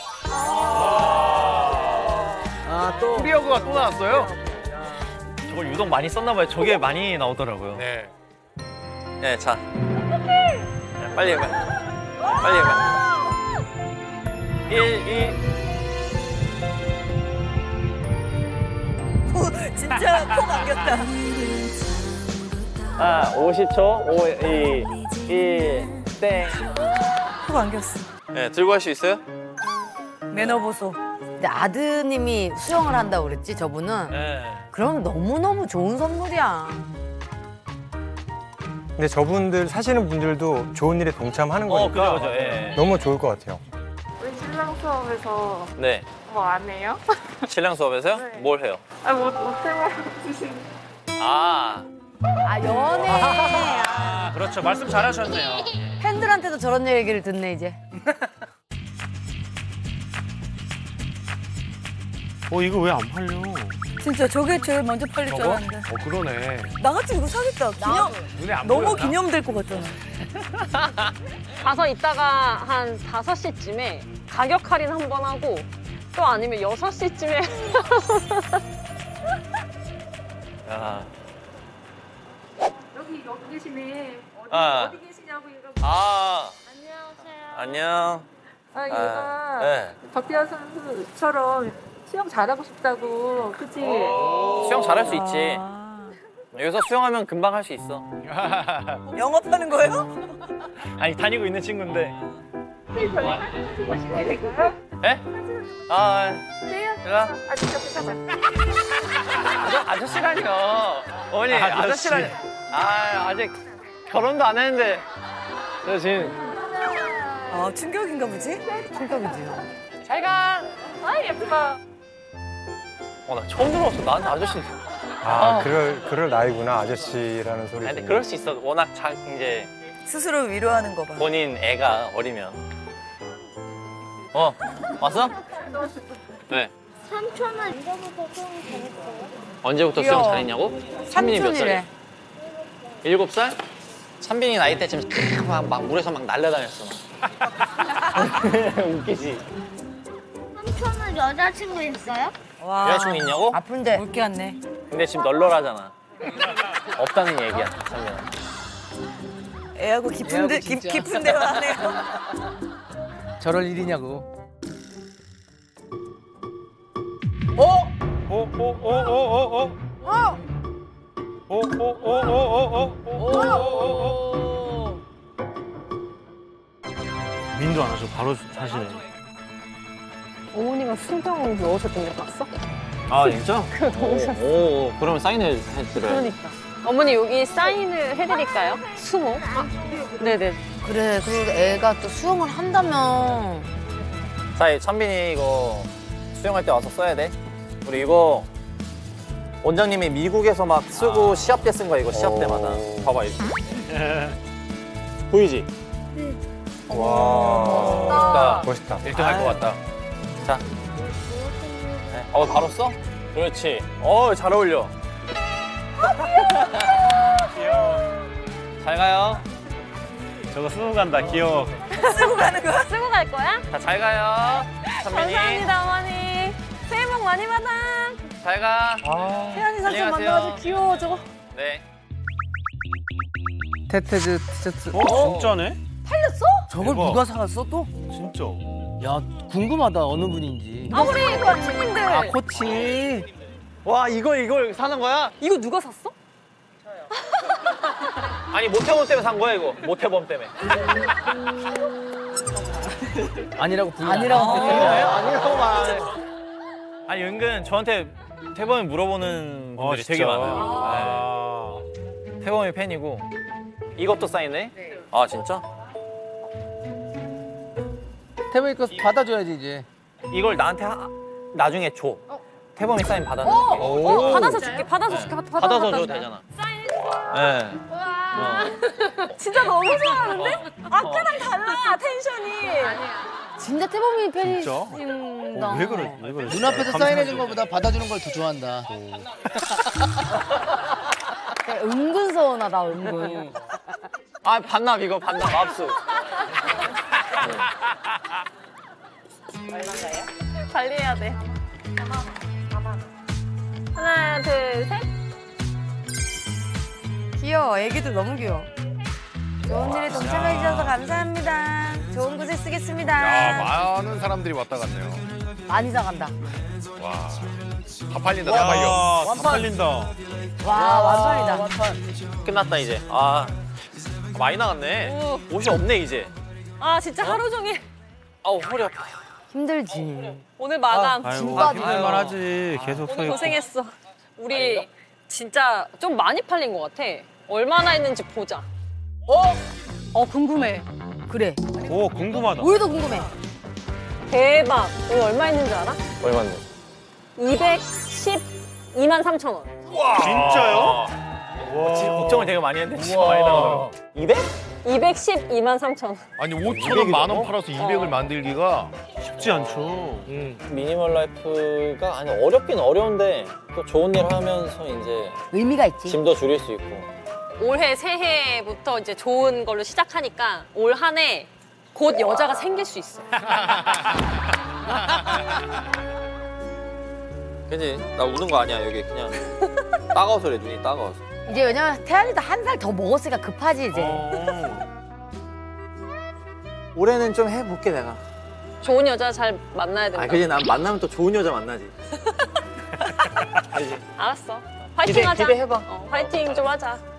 S3: 또 프리어그가 또 나왔어요?
S14: 저걸 유독 많이 썼나 봐요. 저게 많이 나오더라고요.
S3: 네.
S14: 네, 자. 네, 빨리 해봐. 빨리 해봐. 1, 2.
S4: 진짜 코 감겼다.
S14: 50초. 5, 2, 1, 땡.
S4: 속 안겼어.
S14: 네, 들고 갈 수 있어요?
S4: 매너 보소.
S6: 근데 아드님이 수영을 한다고 그랬지, 저분은?
S8: 네.
S6: 그럼 너무너무 좋은 선물이야.
S7: 근데 저분들 사시는 분들도 좋은 일에 동참하는 거니까
S14: 그죠, 예.
S7: 너무 좋을 것 같아요.
S17: 우리 신랑 수업에서
S14: 네.
S17: 뭐 안 해요?
S14: 신랑 수업에서요?
S17: 네.
S14: 뭘 해요?
S17: 뭐 생활 주신.
S14: 아,
S6: 연애.
S8: 그렇죠. 말씀 잘하셨네요.
S6: 팬들한테도 저런 얘기를 듣네, 이제.
S8: 이거 왜 안 팔려?
S4: 진짜 저게 제일 먼저 팔릴 줄 알았는데.
S3: 그러네.
S4: 나 같으면 이거 사겠다. 기념.
S3: 눈에 안
S4: 너무
S3: 보였나?
S4: 기념될 것 같잖아.
S15: 가서 이따가 한 5시쯤에 가격 할인 한 번 하고 또 아니면 6시쯤에
S14: 야.
S17: 여기 계시네.
S14: 어디
S17: 계시냐고 이거.
S14: 안녕.
S17: 얘가
S14: 네.
S17: 박태환 선수처럼 수영 잘하고 싶다고, 그치?
S14: 수영 잘할 수 있지. 여기서 수영하면 금방 할 수 있어.
S4: 영업하는 거예요?
S8: 아니 다니고 있는 친구인데.
S14: 예? 일로와. 아저씨라뇨. 어머니, 아저씨라뇨. 아직 결혼도 안 했는데. 저 지금.
S4: 충격인가 보지?
S6: 충격이지.
S14: 잘 가.
S17: 예쁘다.
S14: 나 처음 들어봤어. 나한테 아저씨.
S7: 그럴 나이구나, 아저씨라는 소리.
S14: 근데 그럴 수 있어. 워낙 이제
S4: 스스로 위로하는 거 봐.
S14: 본인 애가 어리면. 왔어? 네.
S10: 삼촌은 이거부터 수영 잘했어요?
S14: 언제부터 수영 잘했냐고? 찬빈이 몇 살이야?
S6: 삼촌이래.
S14: 7살? 찬빈이 나이 때쯤 막 물에서 막 날려다녔어. 웃기지?
S10: 삼촌은 여자친구 있어요?
S4: 와.
S14: 여자친구 있냐고?
S6: 아픈데.
S4: 올게 왔네.
S14: 근데 지금 널널하잖아. 없다는 얘기야, 찬빈아.
S4: 애하고 깊은 대화하네요.
S2: 저럴 일이냐고.
S8: 민도 안 하죠. 바로 사시네.
S15: 어머니가 수경 넣으셨던 게 봤어?
S14: 진짜?
S15: 그거 너무 좋았어.
S14: 그러면 사인을 해드려요.
S15: 그러니까. 어머니 여기 사인을 해드릴까요? 수모? 네네.
S6: 그래, 그리고 애가 또 수영을 한다면.
S14: 찬빈이 이거 수영할 때 와서 써야 돼. 우리 이거 원장님이 미국에서 막 쓰고 시합 때 쓴 거야, 이거 시합 때마다. 봐봐, 이거. 보이지?
S7: 와, 멋있다.
S14: 1등 할 것 같다. 자. 바로 써? 그렇지. 잘 어울려.
S8: 귀여워.
S14: 잘 가요.
S8: 저거 쓰고 간다. 귀여워.
S4: 쓰고 가는 거야?
S15: 쓰고 갈 거야?
S14: 자, 잘 가요. 찬빈이.
S15: 감사합니다 어머니. 새해 복 많이 받아.
S14: 잘 가.
S4: 태연이 삼촌
S14: 안녕하세요.
S4: 만나가지고 귀여워 저거.
S14: 네.
S2: 테테즈 티셔츠.
S8: 진짜네?
S4: 팔렸어?
S2: 저걸
S8: 대박.
S2: 누가 사갔어 또?
S8: 진짜.
S2: 야, 궁금하다, 어느 분인지.
S15: 우리 코치님들.
S2: 코치.
S14: 와, 이걸 사는 거야?
S15: 이거 누가 샀어?
S14: 아니, 모태범 때문에 산 거야, 이거. 모태범 때문에.
S2: 아니라고 부르.
S14: 아니라고 말하네. 아니, 은근 저한테 태범이 물어보는 분들이 되게
S8: 진짜?
S14: 많아요. 네. 태범이 팬이고. 이것도 사인해? 네. 진짜?
S2: 태범이 거 받아줘야지 이제.
S14: 이걸 나한테 나중에 줘. 태범이 사인 받았는데.
S15: 받아서 줄게. 받아서 줄게.
S14: 받아서 줘도 되잖아. 네.
S15: 진짜 너무 좋아하는데? 아까랑 달라 텐션이.
S6: 진짜 태범이 팬이신다.
S2: 왜 그래? 눈앞에서 사인해준 것보다 받아주는 걸 더 좋아한다.
S6: 은근 서운하다, 은근.
S14: 반납 이거 반납 압수.
S15: 얼마인가요? 관리해야 돼. 하나, 둘, 셋.
S4: 귀여워. 애기도 너무 귀여워. 좋은 일에 동참해 주셔서 감사합니다. 좋은 곳에 쓰겠습니다.
S3: 야, 많은 사람들이 왔다 갔네요.
S6: 많이 사간다.
S3: 와. 다 팔린다, 다 팔려.
S8: 다 팔린다.
S6: 와, 완판이다.
S14: 끝났다 이제. 아 많이 나갔네. 옷이 없네 이제.
S15: 아 진짜 하루 종일
S14: 아우 허리 아파.
S6: 힘들지.
S15: 오늘 마감.
S8: 아이고 힘들만하지. 계속 서
S15: 오늘
S8: 있고.
S15: 고생했어. 우리 진짜 좀 많이 팔린 것 같아. 얼마나 했는지 보자.
S6: 궁금해. 그래.
S8: 오 궁금하다.
S6: 우리도 궁금해.
S15: 대박. 오늘 얼마 했는지 알아?
S14: 얼마인데?
S15: 212만 3천 원.
S8: 진짜요?
S14: 지금 걱정을 되게 많이 했는데 진짜 많이 나가더라고. 200?
S15: 212만 3천 원.
S3: 아니 5,000원, 10,000원 팔아서 200을 만들기가
S8: 쉽지 않죠.
S14: 미니멀 라이프가 아니 어렵긴 어려운데 또 좋은 일 하면서 이제
S6: 의미가 있지.
S14: 짐도 줄일 수 있고.
S15: 올해 새해부터 이제 좋은 걸로 시작하니까 올 한 해 곧 여자가 생길 수 있어.
S14: 그지? 나 우는 거 아니야 여기 그냥 따가워서 그래 눈이 따가워서.
S6: 이제 왜냐면 태연이도 한 살 더 먹었으니까 급하지 이제.
S14: 올해는 좀 해볼게 내가.
S15: 좋은 여자 잘 만나야 된다.
S14: 아 그지 난 만나면 또 좋은 여자 만나지. 알지?
S15: 알았어. 화이팅 하자.
S14: 기대해봐.
S15: 화이팅 좀 하자.